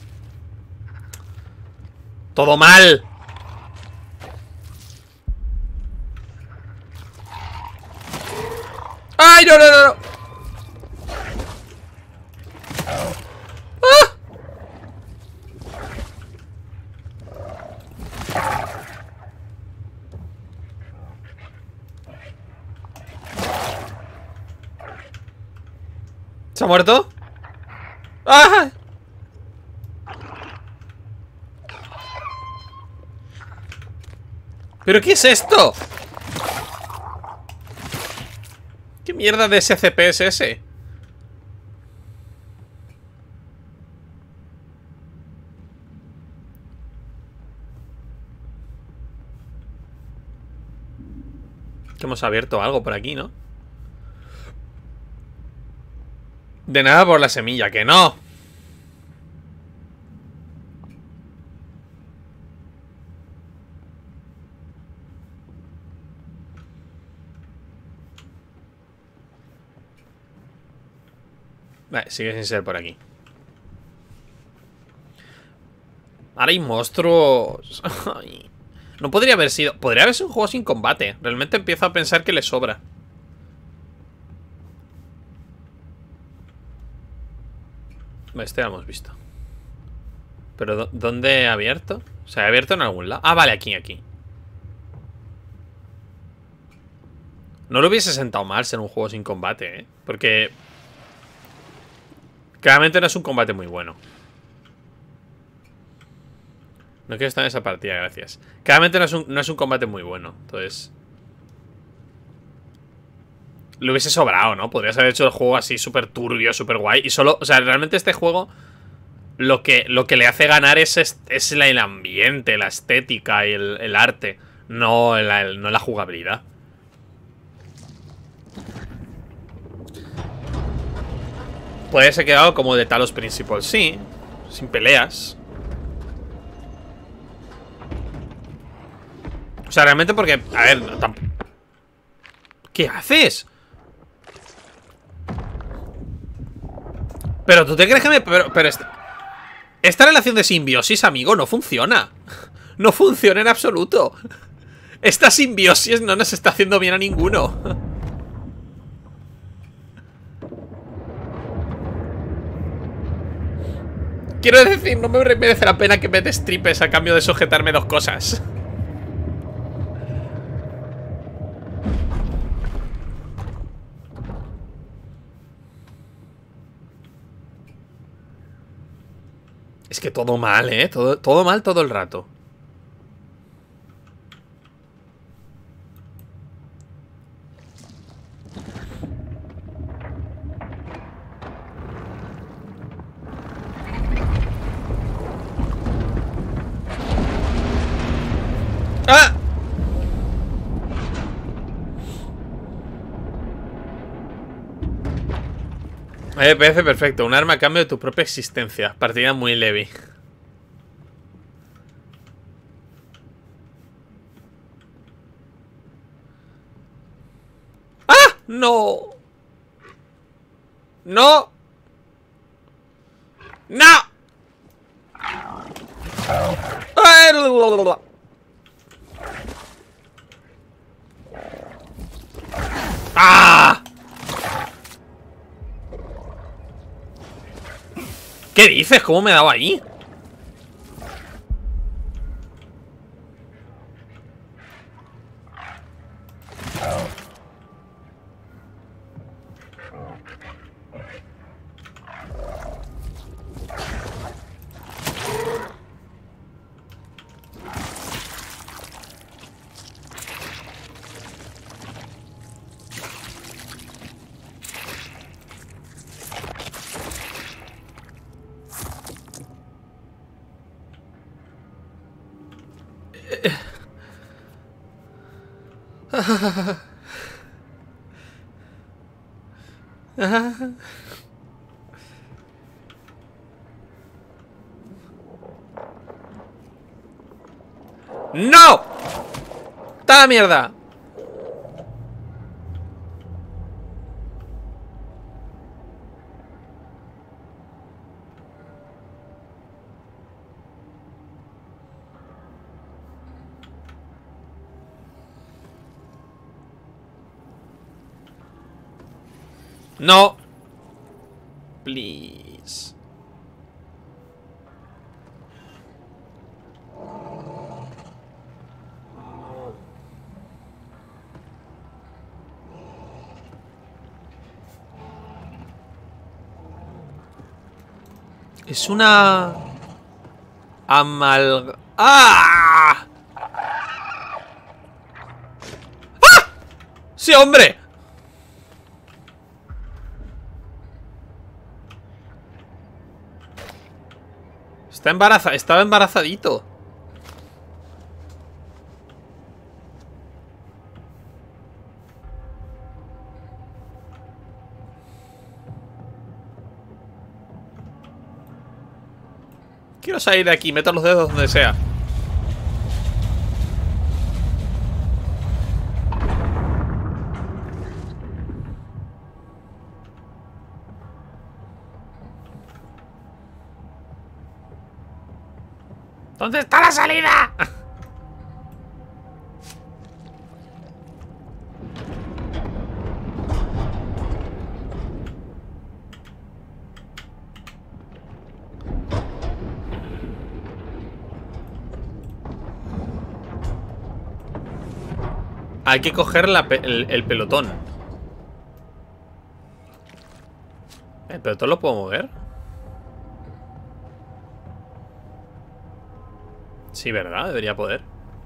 ¡Todo mal! ¡Ay, no, no, no, no! ¡Ah! ¿Se ha muerto? ¡Ah! ¿Pero qué es esto? ¿Qué mierda de S C P es ese? Que hemos abierto algo por aquí, ¿no? De nada por la semilla, que no. Vale, sigue sin ser por aquí. Ahora hay monstruos. Ay. No podría haber sido... Podría haber sido un juego sin combate. Realmente empiezo a pensar que le sobra. Vale, este lo hemos visto. ¿Pero dónde he abierto? O sea, he abierto en algún lado. Ah, vale, aquí, aquí. No lo hubiese sentado mal ser un juego sin combate, ¿eh? Porque... claramente no es un combate muy bueno. No quiero estar en esa partida, gracias. Claramente no es un, no es un combate muy bueno. Entonces... le hubiese sobrado, ¿no? Podrías haber hecho el juego así súper turbio, súper guay. Y solo... o sea, realmente este juego... Lo que, lo que le hace ganar es, es, es el ambiente, la estética y el, el arte. No la, el, no la jugabilidad. Puede haberse quedado como de Talos Principle, sí. Sin peleas. O sea, realmente porque... a ver, no, tampoco... ¿Qué haces? Pero tú te crees que me... Pero, pero esta... esta relación de simbiosis, amigo, no funciona. No funciona en absoluto. Esta simbiosis no nos está haciendo bien a ninguno. Quiero decir, no me merece la pena que me destripes a cambio de sujetarme dos cosas. Es que todo mal, ¿eh? Todo, todo mal todo el rato. Me parece perfecto. Un arma a cambio de tu propia existencia. Partida muy leve. ¡Ah! ¡No! ¡No! ¡No! ¡Ah! ¿Qué dices? ¿Cómo me he dado ahí? ¡No! ¡Está la mierda! No. Please. Es una... Amalga... ¡Ah! ¡Ah! ¡Sí, hombre! Está embarazada, estaba embarazadito. Quiero salir de aquí, meto los dedos donde sea. ¿Dónde está la salida? Hay que coger la pe el, el pelotón. ¿El pelotón lo puedo mover? Sí, ¿verdad? Debería poder.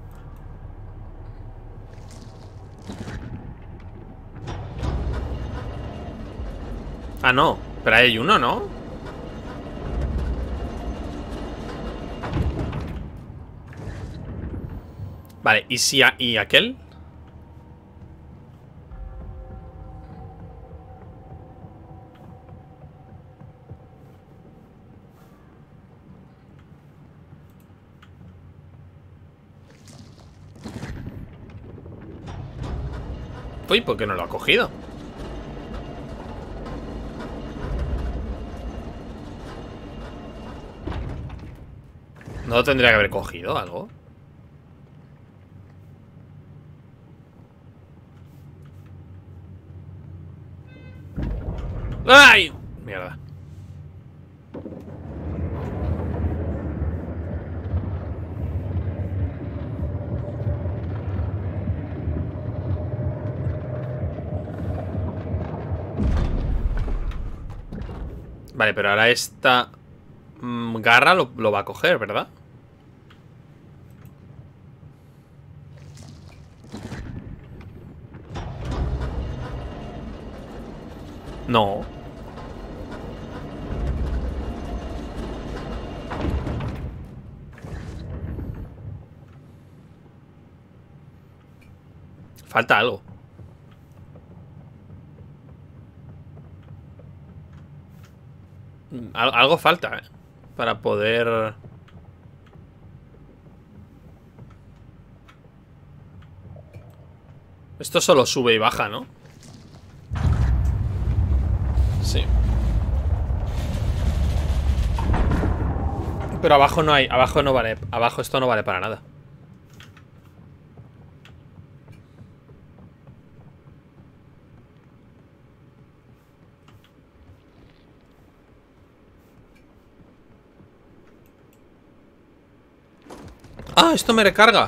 Ah, no. Pero hay uno, ¿no? Vale, ¿y si a y aquel? Uy, ¿por qué no lo ha cogido? ¿No lo tendría que haber cogido algo? ¡Ay! Mierda. Vale, pero ahora esta mmm, garra lo, lo va a coger, ¿verdad? No. Falta algo. Algo falta, ¿eh? Para poder... Esto solo sube y baja, ¿no? Sí. Pero abajo no hay, abajo no vale. Abajo esto no vale para nada. Ah, esto me recarga.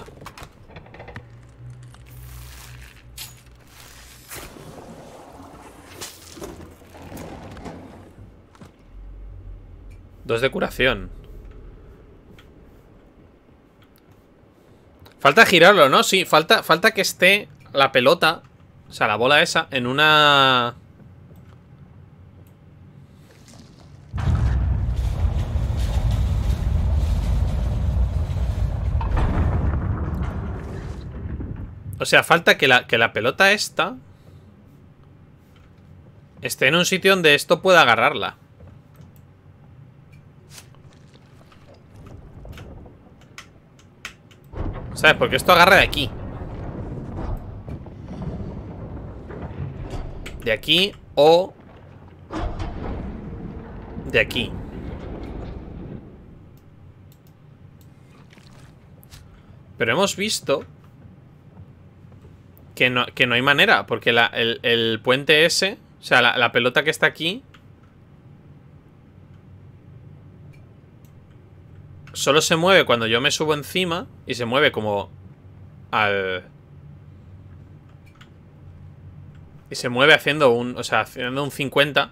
Dos de curación. Falta girarlo, ¿no? Sí, falta, falta que esté la pelota, o sea, la bola esa, en una... O sea, falta que la, que la pelota esta esté en un sitio donde esto pueda agarrarla. ¿Sabes? Porque esto agarra de aquí. De aquí o... de aquí. Pero hemos visto que no, que no hay manera. Porque la, el, el puente ese, o sea, la, la pelota que está aquí, solo se mueve cuando yo me subo encima. Y se mueve como al... Y se mueve haciendo un... O sea, haciendo un cincuenta.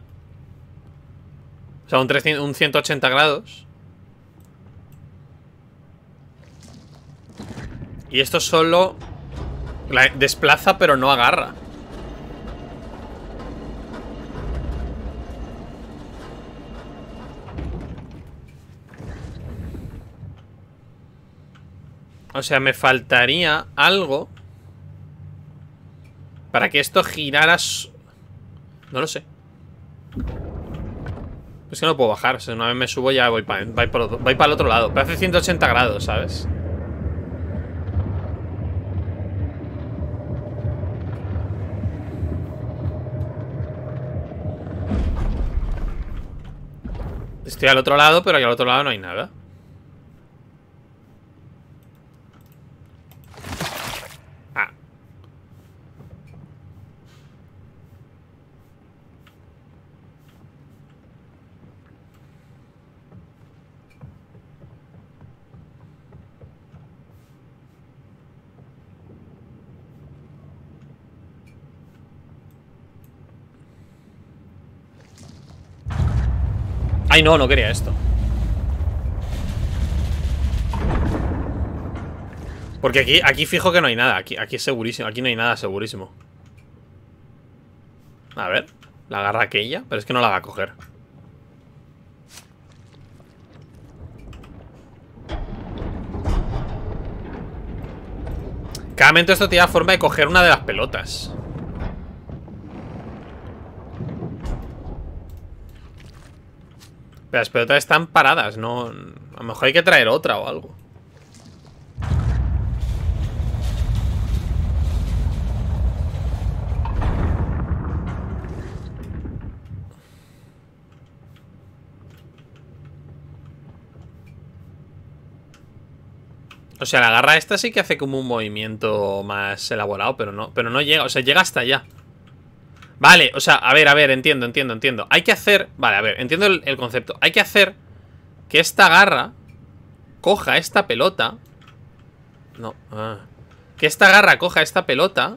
O sea, un, trescientos, un ciento ochenta grados. Y esto solo la desplaza, pero no agarra. O sea, me faltaría algo para que esto girara... No lo sé. Es que no puedo bajar. O sea, una vez me subo ya voy para voy para voy para el otro lado. Pero hace ciento ochenta grados, ¿sabes? Estoy al otro lado, pero aquí al otro lado no hay nada. Ah. Ay, no, no quería esto. Porque aquí, aquí fijo que no hay nada. Aquí, aquí es segurísimo. Aquí no hay nada, segurísimo. A ver. La agarra aquella. Pero es que no la va a coger. Claramente esto tiene la forma de coger una de las pelotas. Pero las pelotas están paradas, no... A lo mejor hay que traer otra o algo. O sea, la garra esta sí que hace como un movimiento más elaborado, pero no, pero no llega, o sea, llega hasta allá. Vale, o sea, a ver, a ver, entiendo, entiendo, entiendo. Hay que hacer... Vale, a ver, entiendo el, el concepto. Hay que hacer que esta garra coja esta pelota. No, ah. Que esta garra coja esta pelota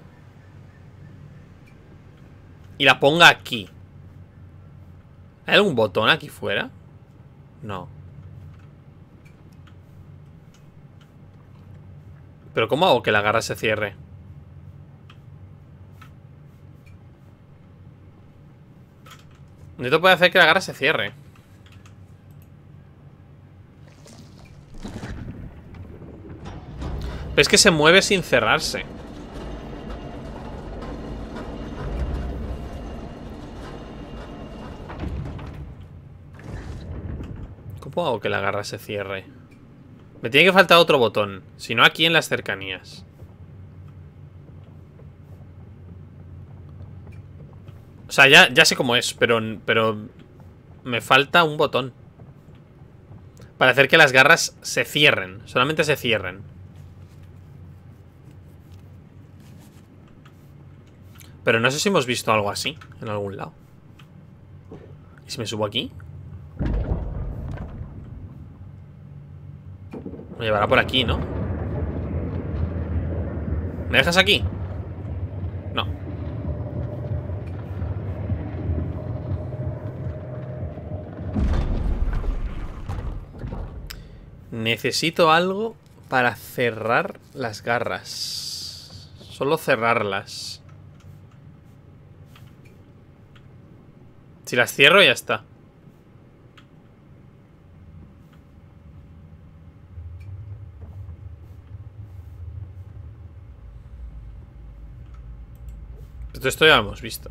y la ponga aquí. ¿Hay algún botón aquí fuera? No. ¿Pero cómo hago que la garra se cierre? Esto puede hacer que la garra se cierre. Pero es que se mueve sin cerrarse. tiempo o que la garra se cierre? Me tiene que faltar otro botón. Si no, aquí en las cercanías. O sea, ya, ya sé cómo es, pero, pero me falta un botón. Para hacer que las garras se cierren. Solamente se cierren. Pero no sé si hemos visto algo así en algún lado. ¿Y si me subo aquí? Me llevará por aquí, ¿no? ¿Me dejas aquí? No. Necesito algo para cerrar las garras. Solo cerrarlas. Si las cierro ya está. Pero esto ya lo hemos visto.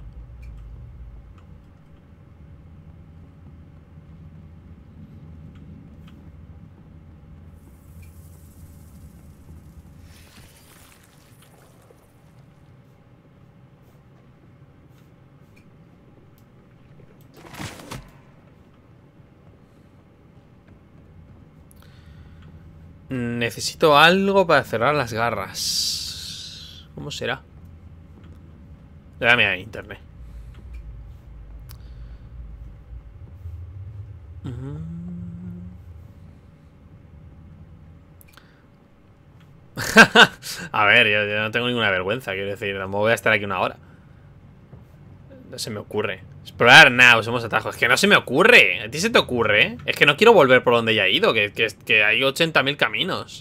Necesito algo para cerrar las garras. ¿Cómo será? Dame a internet. A ver, yo, yo no tengo ninguna vergüenza. Quiero decir, tampoco voy a estar aquí una hora. No se me ocurre. Explorar, nada, usemos atajos. Es que no se me ocurre. ¿A ti se te ocurre? Es que no quiero volver por donde ya he ido. Que, que, que hay ochenta mil caminos.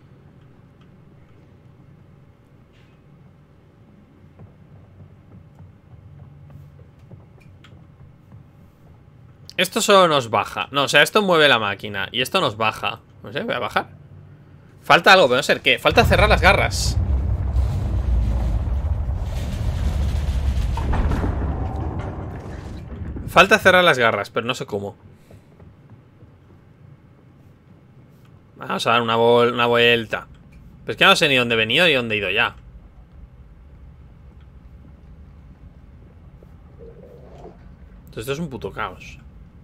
Esto solo nos baja. No, o sea, esto mueve la máquina. Y esto nos baja. No sé, voy a bajar. Falta algo, pero no sé qué. Falta cerrar las garras. Falta cerrar las garras, pero no sé cómo. Vamos a dar una, una vuelta. Pero es que no sé ni dónde he venido ni dónde he ido ya. Entonces esto es un puto caos.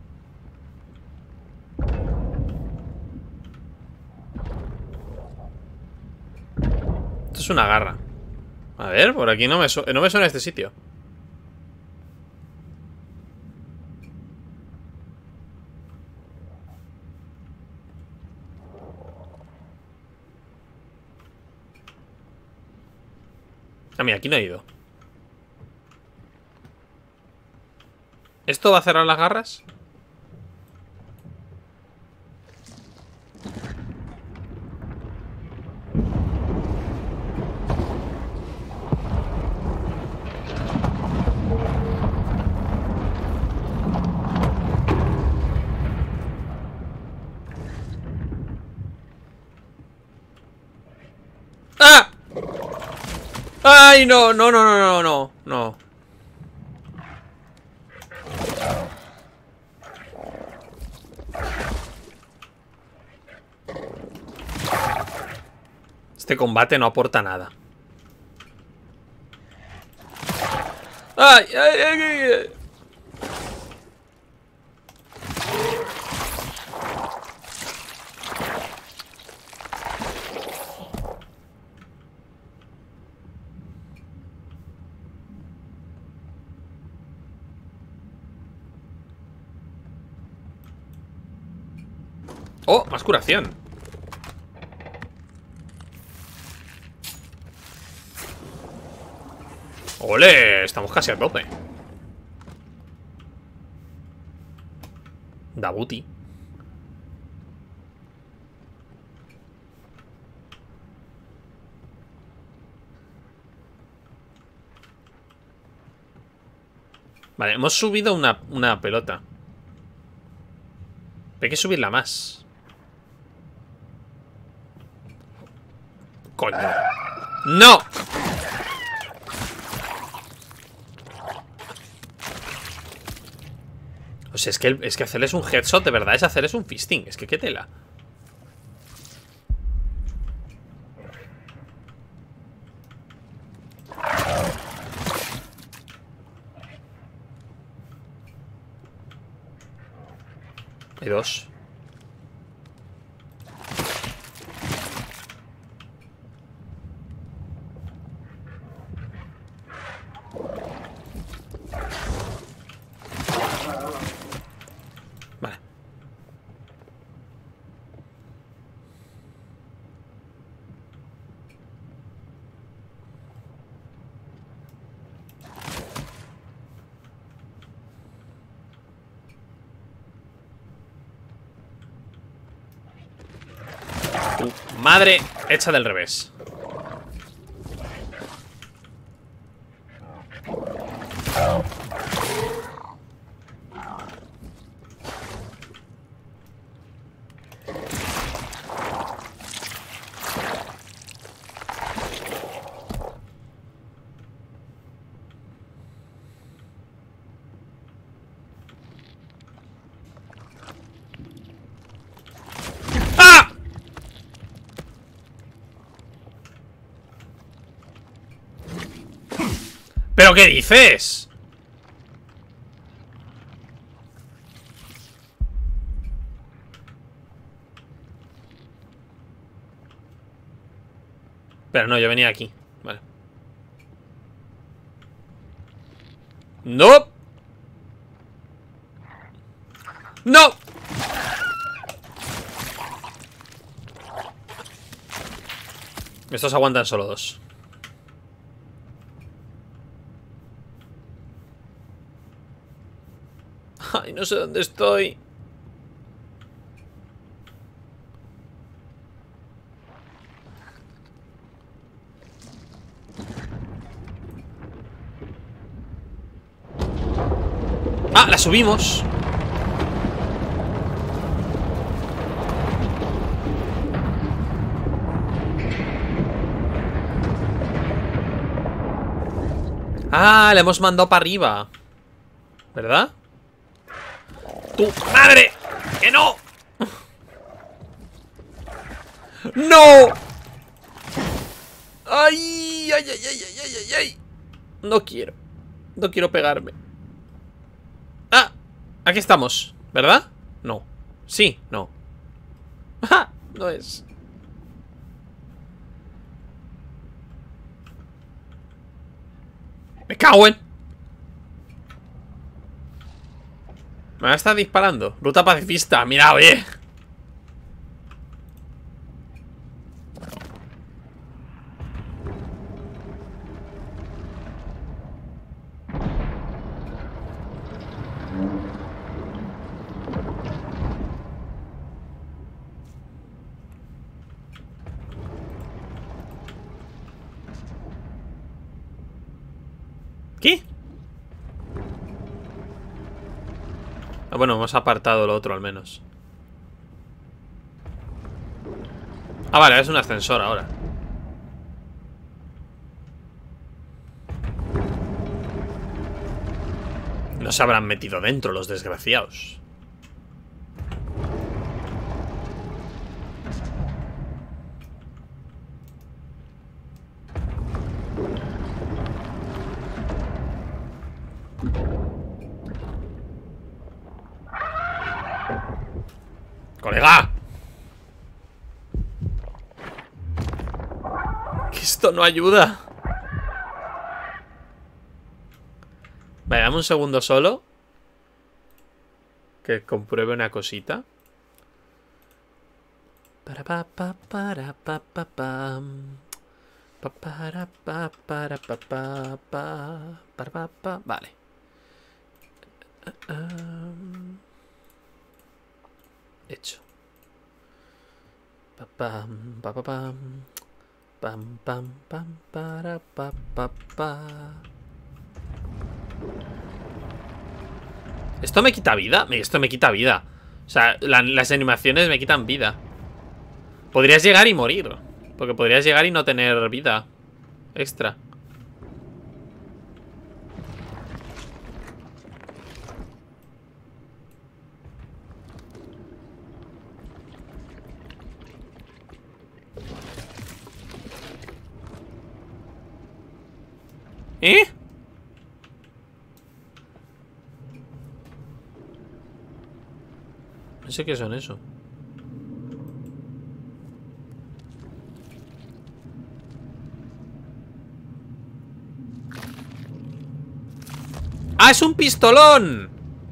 Esto es una garra. A ver, por aquí no me, su no me suena este sitio. Ah, mira, aquí no he ido. ¿Esto va a cerrar las garras? ¡Ah! ¡Ay, no! No, no, no, no, no, no. Este combate no aporta nada. ¡Ay, ay, ay, ay! ¡Oh! Más curación. ¡Ole! Estamos casi a tope. Dabuti. Vale, hemos subido una, una pelota. Hay que subirla más. ¡Coño! ¡No! O Pues es que, es que hacerles un headshot de verdad es hacerles un fisting. Es que qué tela. Hay dos. Vale. Tu madre hecha del revés. ¿Pero qué dices? Pero no, yo venía aquí. Vale. ¡No! ¡No! Estos aguantan solo dos. Ay, no sé dónde estoy. Ah, la subimos. Ah, la hemos mandado para arriba, ¿verdad? ¡Tu madre! ¡Que no! ¡No! ¡Ay! ¡Ay, ay, ay, ay, ay, ay, ay! No quiero. No quiero pegarme. ¡Ah! Aquí estamos, ¿verdad? No. Sí, no. ¡Ah! No es. ¡Me cago en! Me va a estar disparando. Ruta pacifista, mira, oye. ¿Qué? Ah, bueno, hemos apartado lo otro al menos. Ah, vale, es un ascensor ahora. No se habrán metido dentro los desgraciados. ¡Colega! Que esto no ayuda. Vale, dame un segundo solo. Que compruebe una cosita. Para pa pa para pa pa pam. Pa para pa para pa pa pa para pa pa. Vale. Um, hecho. Pa pam pa pa pam. Pam pam pam para pa pa pa. ¿Esto me quita vida? Esto me quita vida. O sea, la, las animaciones me quitan vida. Podrías llegar y morir. Porque podrías llegar y no tener vida extra. ¿Eh? No sé qué son eso. ¡Ah, es un pistolón!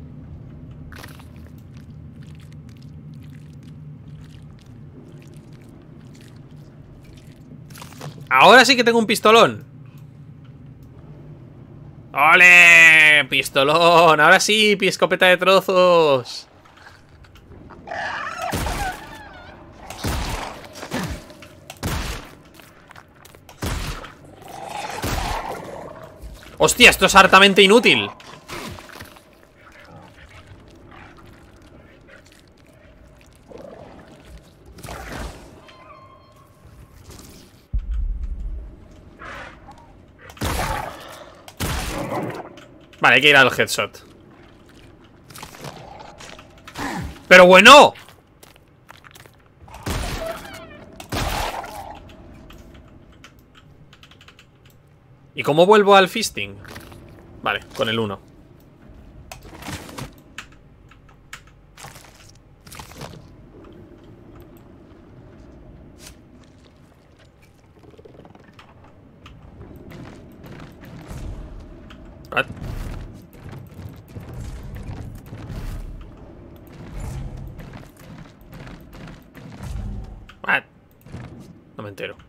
Ahora sí que tengo un pistolón. ¡Ole! Pistolón. Ahora sí, escopeta de trozos. ¡Hostia! Esto es hartamente inútil. Vale, hay que ir al headshot. ¡Pero bueno! ¿Y cómo vuelvo al fisting? Vale, con el uno. What? What? No me entero.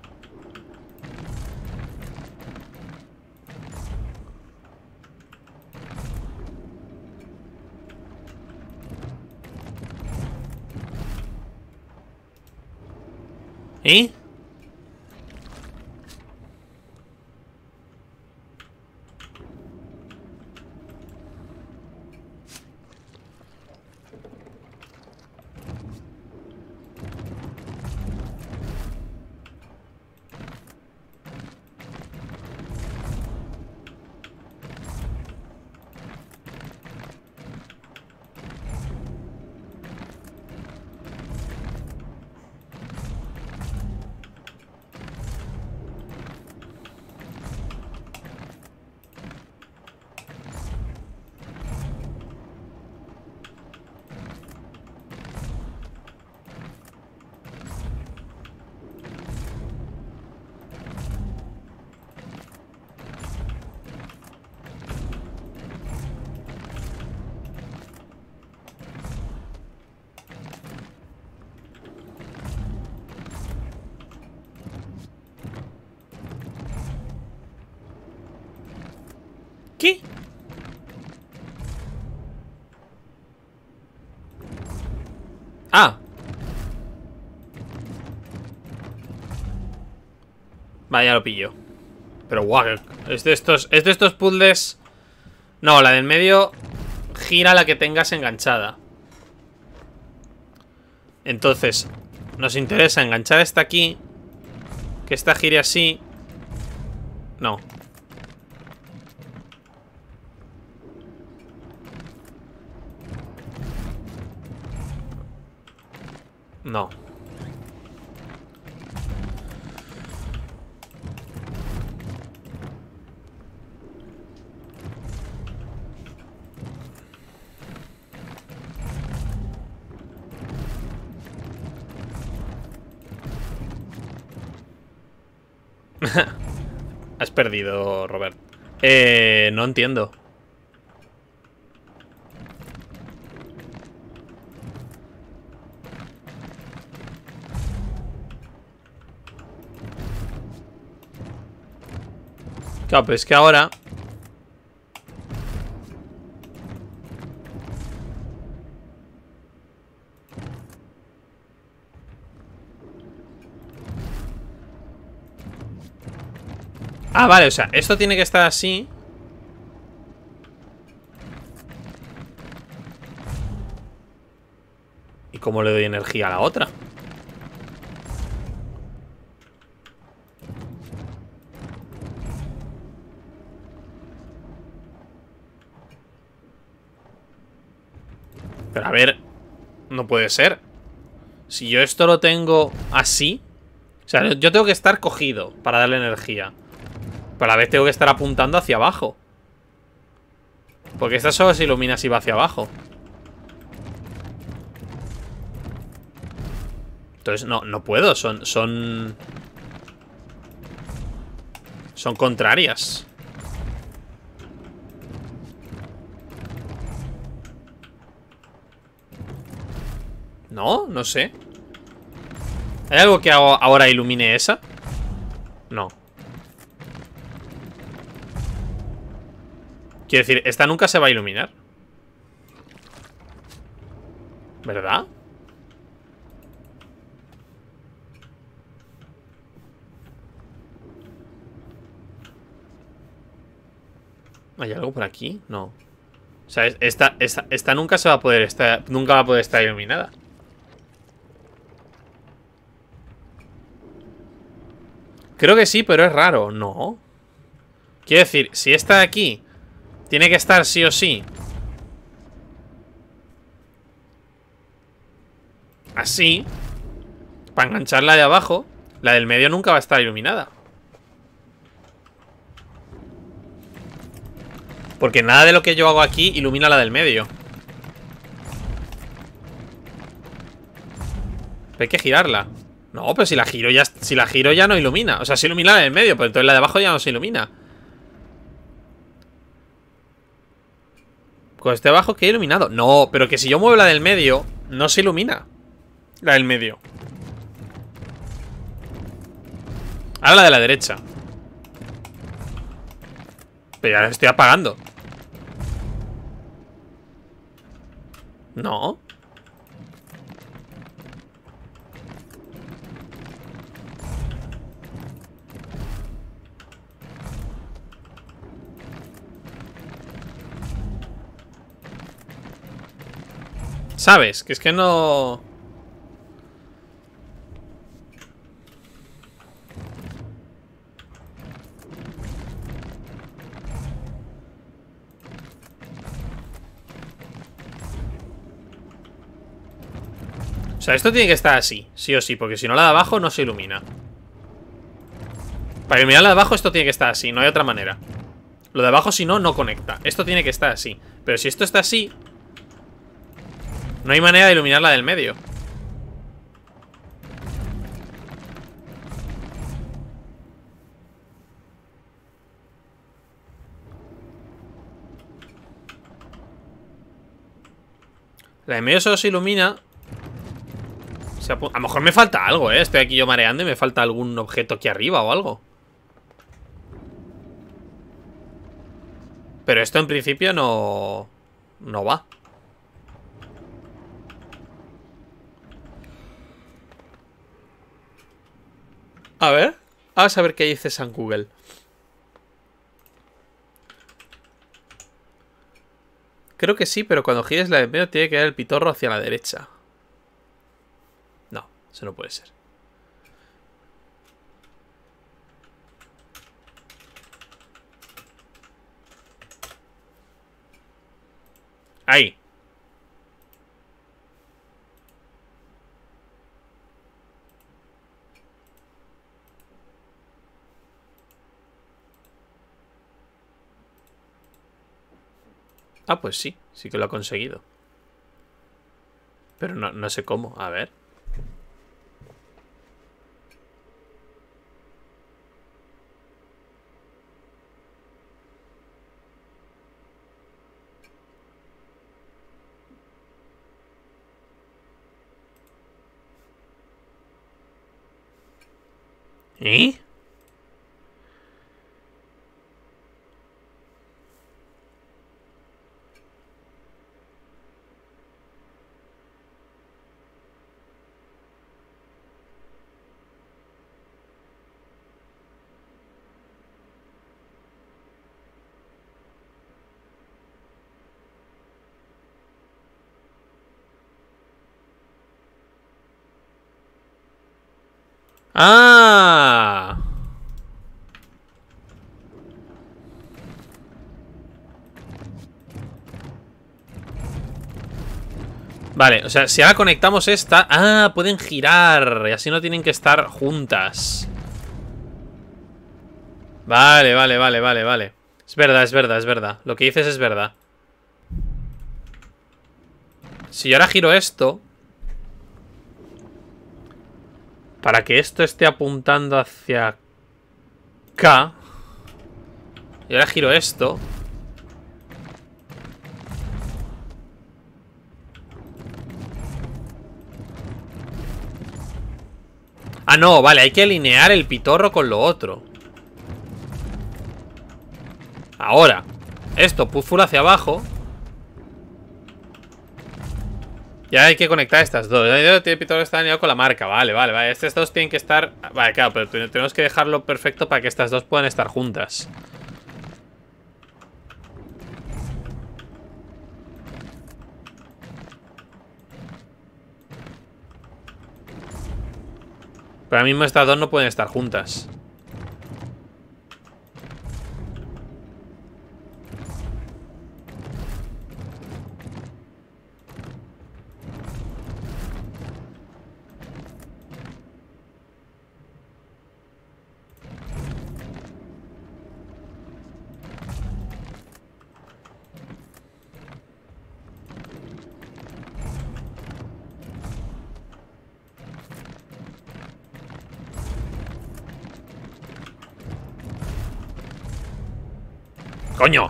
¿Eh? ¿Qué? Ah. Vaya, lo pillo. Pero guau, es de estos, es de estos puzzles. No, la del medio gira la que tengas enganchada. Entonces nos interesa enganchar esta aquí. Que esta gire así. No. No. Has perdido, Robert. Eh, no entiendo. Claro, pero es que ahora... Ah, vale, o sea, esto tiene que estar así. ¿Y cómo le doy energía a la otra? Pero a ver, no puede ser. Si yo esto lo tengo así, o sea, yo tengo que estar cogido para darle energía. Pero a la vez tengo que estar apuntando hacia abajo. Porque esta solo se ilumina si va hacia abajo. Entonces no, no puedo, son... Son... Son contrarias. No, no sé. ¿Hay algo que ahora ilumine esa? No. Quiero decir, esta nunca se va a iluminar, ¿verdad? ¿Hay algo por aquí? No. O sea, esta, esta, esta nunca se va a poder estar. Nunca va a poder estar iluminada. Creo que sí, pero es raro. No. Quiero decir, si esta de aquí tiene que estar sí o sí así, para engancharla de abajo, la del medio nunca va a estar iluminada. Porque nada de lo que yo hago aquí ilumina la del medio. Pero hay que girarla. No, pero si la giro ya, si la giro ya no ilumina. O sea, se ilumina la del medio, pero entonces la de abajo ya no se ilumina. Con este abajo que he iluminado. No, pero que si yo muevo la del medio, no se ilumina la del medio. Ahora la de la derecha. Pero ya la estoy apagando. No. ¿Sabes? Que es que no... O sea, esto tiene que estar así, sí o sí, porque si no la de abajo no se ilumina. Para iluminar la de abajo esto tiene que estar así, no hay otra manera. Lo de abajo si no, no conecta. Esto tiene que estar así. Pero si esto está así, no hay manera de iluminar la del medio. La del medio solo se ilumina. A lo mejor me falta algo, eh. Estoy aquí yo mareando y me falta algún objeto aquí arriba o algo. Pero esto en principio no... No va. A ver. Vamos a ver qué dice San Google. Creo que sí, pero cuando gires la de medio tiene que dar el pitorro hacia la derecha. No, eso no puede ser. Ahí. Ah, pues sí, sí que lo ha conseguido. Pero no, no sé cómo, a ver. ¿Eh? ¡Ah! Vale, o sea, si ahora conectamos esta... ¡Ah! Pueden girar. Y así no tienen que estar juntas. Vale, vale, vale, vale, vale. Es verdad, es verdad, es verdad. Lo que dices es verdad. Si yo ahora giro esto, para que esto esté apuntando hacia acá, y ahora giro esto, ah, no, vale, hay que alinear el pitorro con lo otro. Ahora, esto, full hacia abajo. Ya hay que conectar estas dos. El pitorro está alineado con la marca. Vale, vale, vale. Estas dos tienen que estar... Vale, claro, pero tenemos que dejarlo perfecto para que estas dos puedan estar juntas. Pero ahora mismo estas dos no pueden estar juntas. ¡Coño!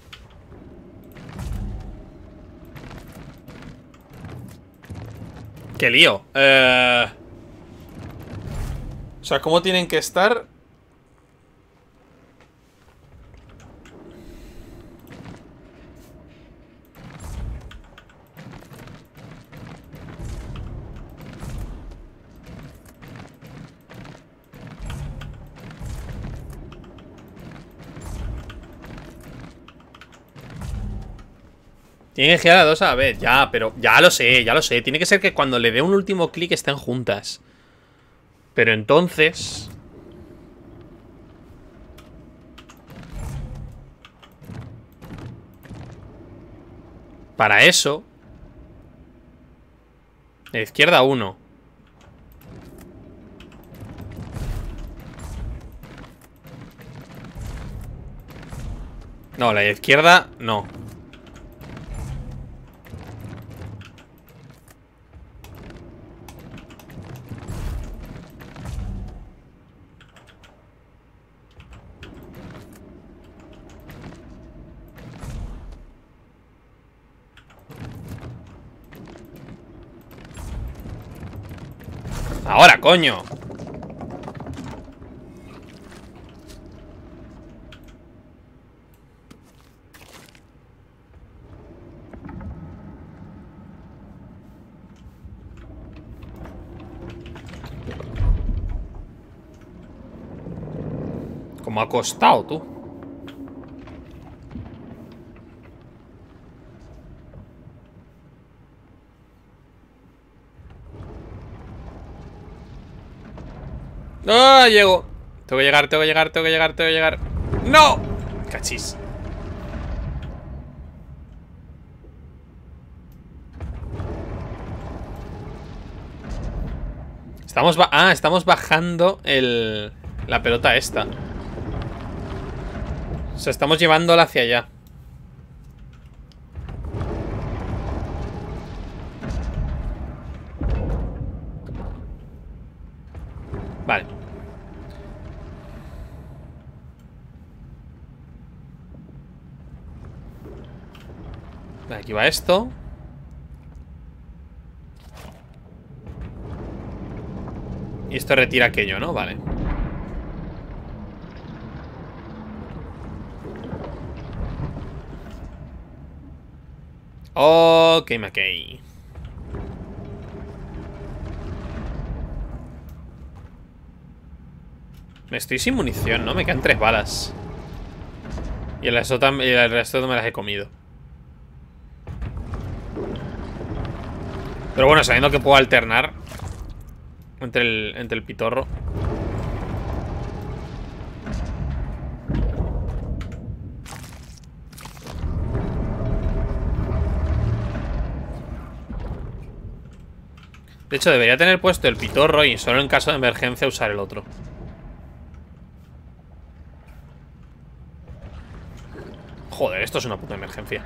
¡Qué lío! Eh... O sea, ¿cómo tienen que estar? Tiene que girar a dos a la vez, ya, pero ya lo sé, ya lo sé. Tiene que ser que cuando le dé un último clic estén juntas. Pero entonces... Para eso... De izquierda uno. No, la de izquierda no. Ahora, coño. Como ha costado, tú. ¡No! Llego. Tengo que llegar, tengo que llegar, tengo que llegar, tengo que llegar. ¡No! Cachis. Estamos ba- ah, estamos bajando el... La pelota esta. O sea, estamos llevándola hacia allá. Vale. Vale, aquí va esto. Y esto retira aquello, ¿no? Vale. Ok, McKay. Me estoy sin munición, ¿no? Me quedan tres balas. Y el resto, y el resto me las he comido. Pero bueno, sabiendo que puedo alternar Entre el, entre el pitorro. De hecho, debería tener puesto el pitorro y solo en caso de emergencia usar el otro. Joder, esto es una puta emergencia.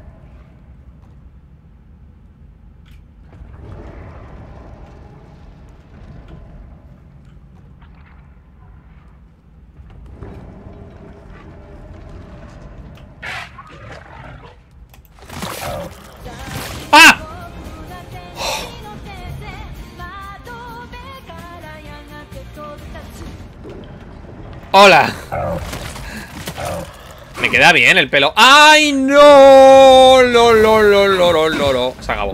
¡Ah! ¡Hola! Me queda bien el pelo. ¡Ay, no! ¡Lo, lo, lo, lo, lo, lo, lo! Se acabó.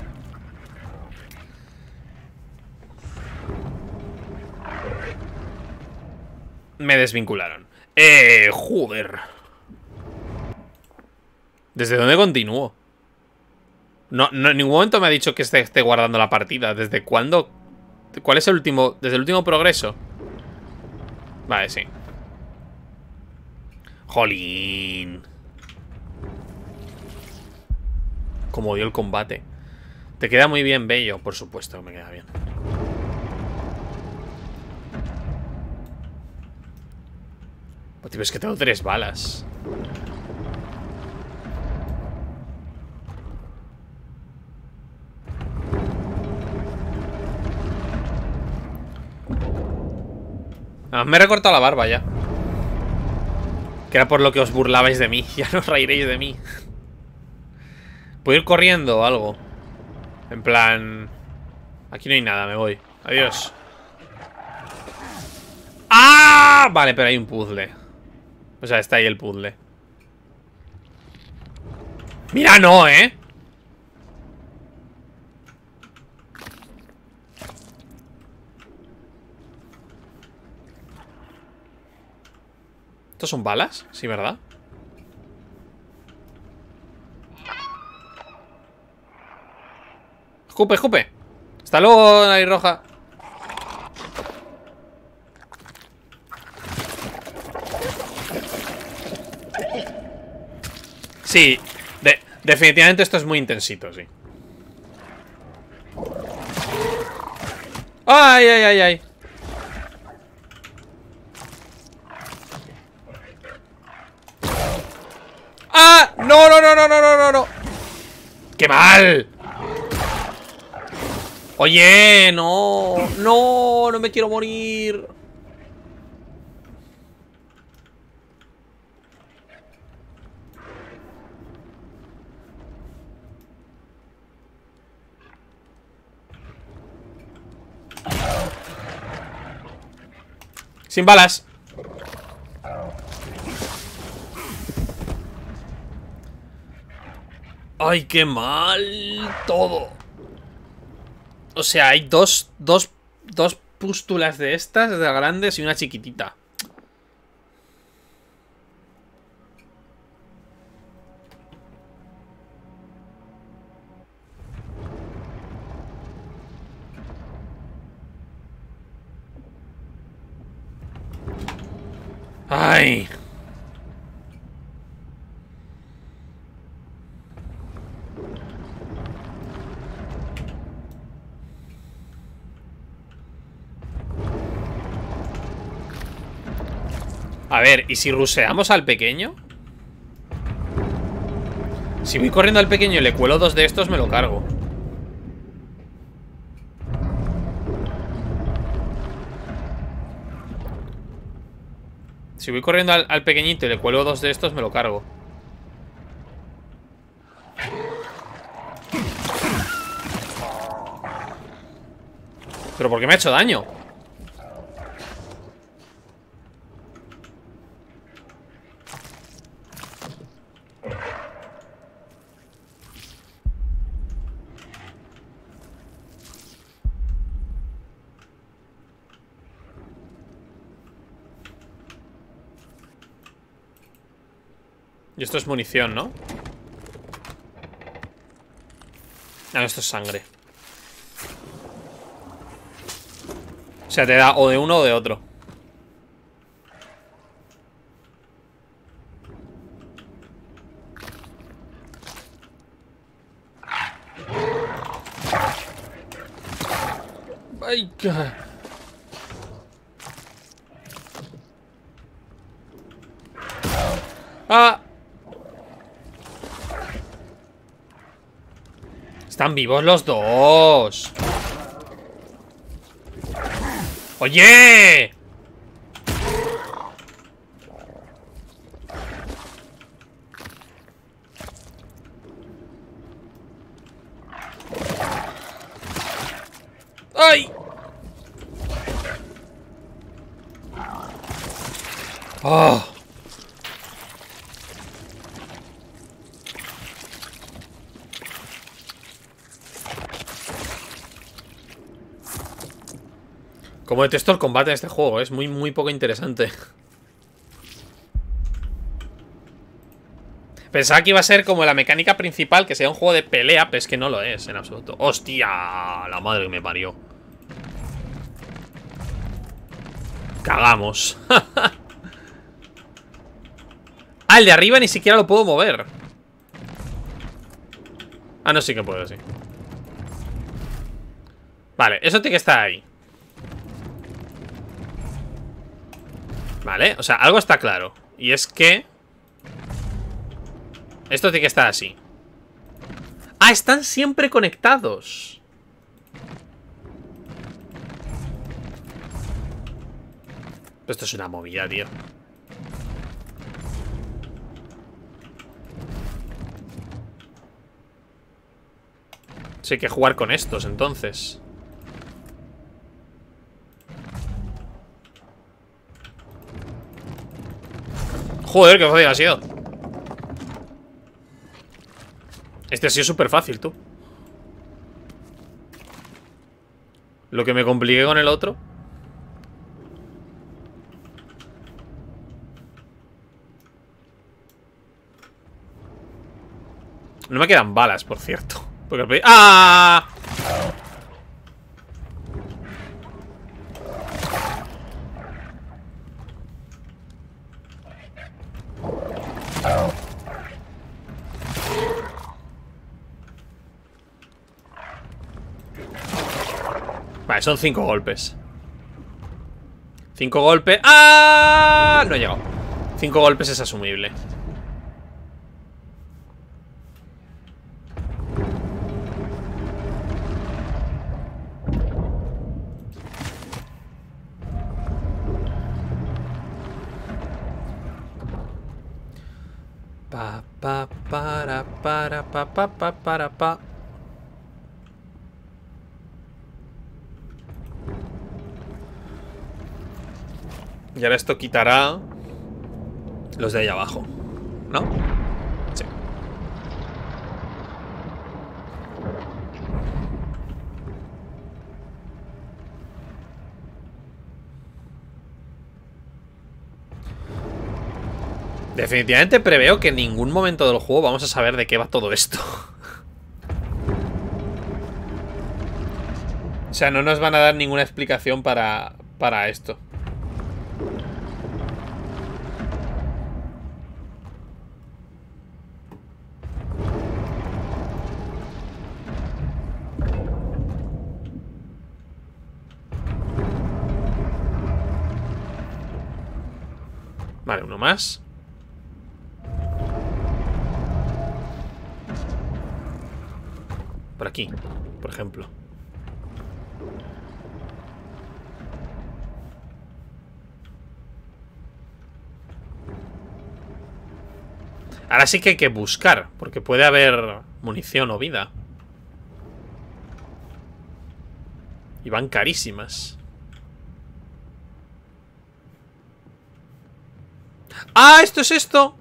Me desvincularon. Eh, joder. ¿Desde dónde continúo? No, no, en ningún momento me ha dicho que esté, esté guardando la partida. ¿Desde cuándo? ¿Cuál es el último? ¿Desde el último progreso? Vale, sí. Jolín. Como dio el combate. Te queda muy bien, Bello. Por supuesto que me queda bien. Oh, tío, es que tengo tres balas. Ah, me he recortado la barba ya. Que era por lo que os burlabais de mí. Ya no os reiréis de mí. ¿Puedo ir corriendo o algo? En plan... Aquí no hay nada, me voy. Adiós. ¡Ah! Vale, pero hay un puzzle. O sea, está ahí el puzzle. Mira, no, ¿eh? ¿Estos son balas? Sí, ¿verdad? Escupe, escupe. Hasta luego, nariz roja. Sí, de, definitivamente esto es muy intensito, sí. Ay, ay, ay, ay. ¡Ah! ¡No, no, no, no, no, no, no, no! ¡Qué mal! Oye, no. No, no me quiero morir. Sin balas. Ay, qué mal todo. O sea, hay dos, dos, dos pústulas de estas, de grandes y una chiquitita. Ay. A ver, ¿y si ruseamos al pequeño? Si voy corriendo al pequeño y le cuelo dos de estos, me lo cargo. Si voy corriendo al, al pequeñito y le cuelo dos de estos, me lo cargo. ¿Pero por qué me ha hecho daño? Y esto es munición, ¿no? Ah, esto es sangre. O sea, te da o de uno o de otro. Ay, qué... Ah. Están vivos los dos. ¡Oye! ¡Ay! ¡Oh! Como detesto el combate en este juego, es muy, muy poco interesante. Pensaba que iba a ser como la mecánica principal, que sea un juego de pelea, pero es que no lo es en absoluto. ¡Hostia! La madre que me parió. Cagamos. Ah, el de arriba ni siquiera lo puedo mover. Ah, no, sí que puedo, sí. Vale, eso tiene que estar ahí. Vale, o sea, algo está claro. Y es que esto tiene que estar así. Ah, están siempre conectados. Esto es una movida, tío. Sí, hay que jugar con estos, entonces. Joder, qué fácil ha sido. Este ha sido súper fácil, tú. Lo que me compliqué con el otro. No me quedan balas, por cierto. Porque el... ¡Ah! Vale, son cinco golpes. Cinco golpes. ¡Ah! No he llegado. Cinco golpes es asumible. Pa, pa, para, para, pa, pa, pa, para, pa. Y ahora esto quitará los de ahí abajo, ¿no? Sí. Definitivamente preveo que en ningún momento del juego vamos a saber de qué va todo esto. O sea, no nos van a dar ninguna explicación para, para esto. Vale, uno más. Por aquí, por ejemplo. Ahora sí que hay que buscar, porque puede haber munición o vida. Y van carísimas. ¡Ah! ¡Esto es esto!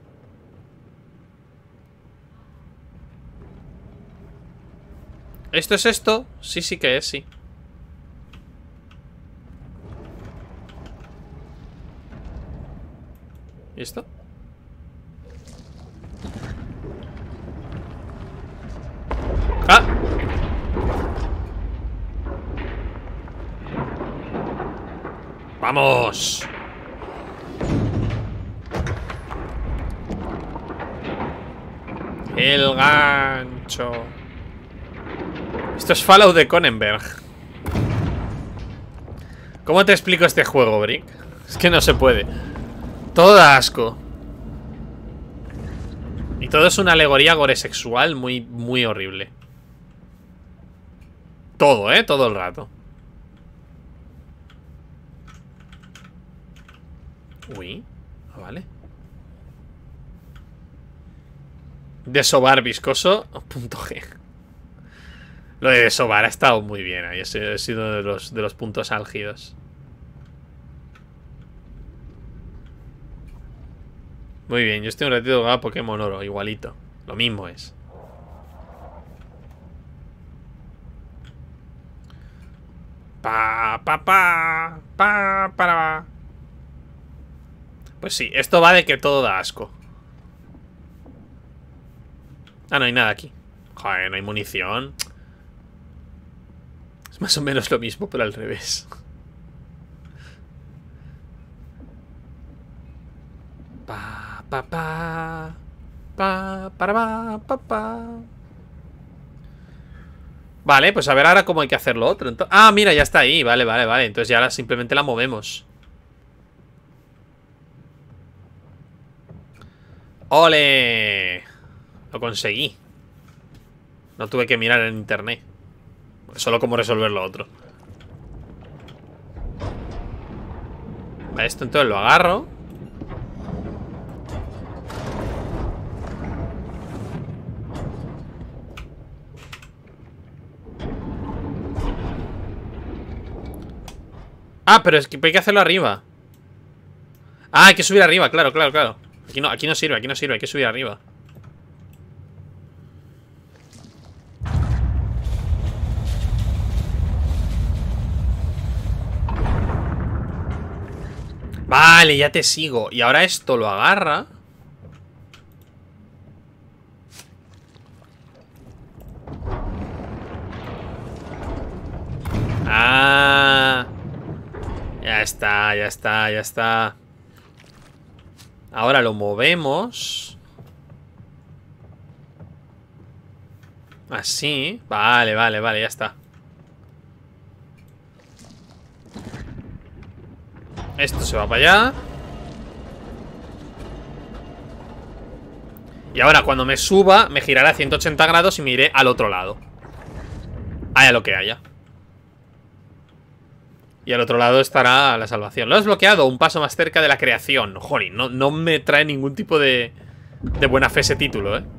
¿Esto es esto? Sí, sí que es, sí. ¿Y esto? ¡Ah! ¡Vamos! El gancho. Esto es Fallout de Cronenberg. ¿Cómo te explico este juego, Brick? Es que no se puede. Todo da asco. Y todo es una alegoría gore sexual muy, muy horrible. todo, ¿eh? Todo el rato. Uy, vale. Desovar viscoso, punto G. Lo de desovar ha estado muy bien ahí. Ese ha sido uno de los, de los puntos álgidos. Muy bien, yo estoy un ratito jugando a Pokémon Oro, igualito. Lo mismo es. Pa, pa, pa, pa, para. Pues sí, esto va de que todo da asco. Ah, no hay nada aquí. Joder, no hay munición. Es más o menos lo mismo, pero al revés. Pa, pa, pa. Pa, para, pa, pa, pa. Vale, pues a ver ahora cómo hay que hacerlo otro. Entonces... Ah, mira, ya está ahí. Vale, vale, vale. Entonces ya ahora simplemente la movemos. ¡Ole! Lo conseguí. No tuve que mirar en internet. Solo cómo resolver lo otro. Vale, esto entonces lo agarro. Ah, pero es que hay que hacerlo arriba. Ah, hay que subir arriba, claro, claro, claro. Aquí no, aquí no sirve, aquí no sirve, hay que subir arriba. Vale, ya te sigo. Y ahora esto lo agarra. Ah. Ya está, ya está, ya está. Ahora lo movemos. Así. Vale, vale, vale, ya está. Esto se va para allá. Y ahora cuando me suba me girará a ciento ochenta grados y me iré al otro lado. Haya lo que haya. Y al otro lado estará la salvación. Lo has bloqueado, un paso más cerca de la creación. Joder, no, no me trae ningún tipo de, de buena fe ese título, ¿eh?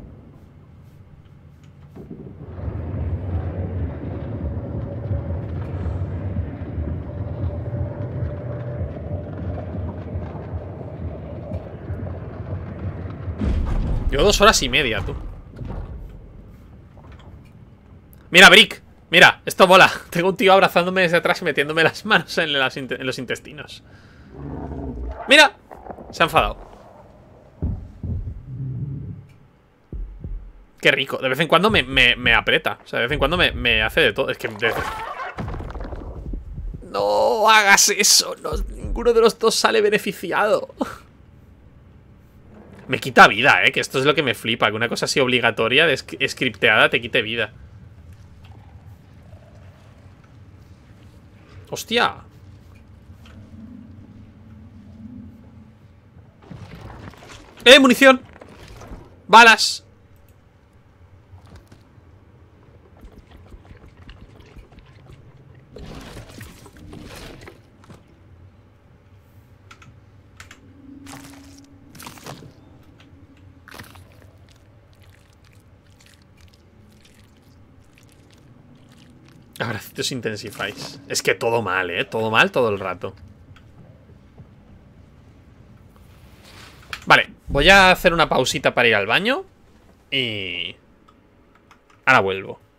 Llevo dos horas y media, tú. Mira, Brick. Mira, esto mola. Tengo un tío abrazándome desde atrás y metiéndome las manos en, las in en los intestinos. Mira. Se ha enfadado. Qué rico. De vez en cuando me, me, me aprieta. O sea, de vez en cuando me, me hace de todo. Es que... De... No hagas eso. No, ninguno de los dos sale beneficiado. Me quita vida, eh. Que esto es lo que me flipa. Que una cosa así obligatoria, de scripteada, te quite vida. ¡Hostia! ¡Eh, munición! ¡Balas! Abracitos intensifáis. Es que todo mal, ¿eh? Todo mal todo el rato. Vale, voy a hacer una pausita para ir al baño. Y... ahora vuelvo.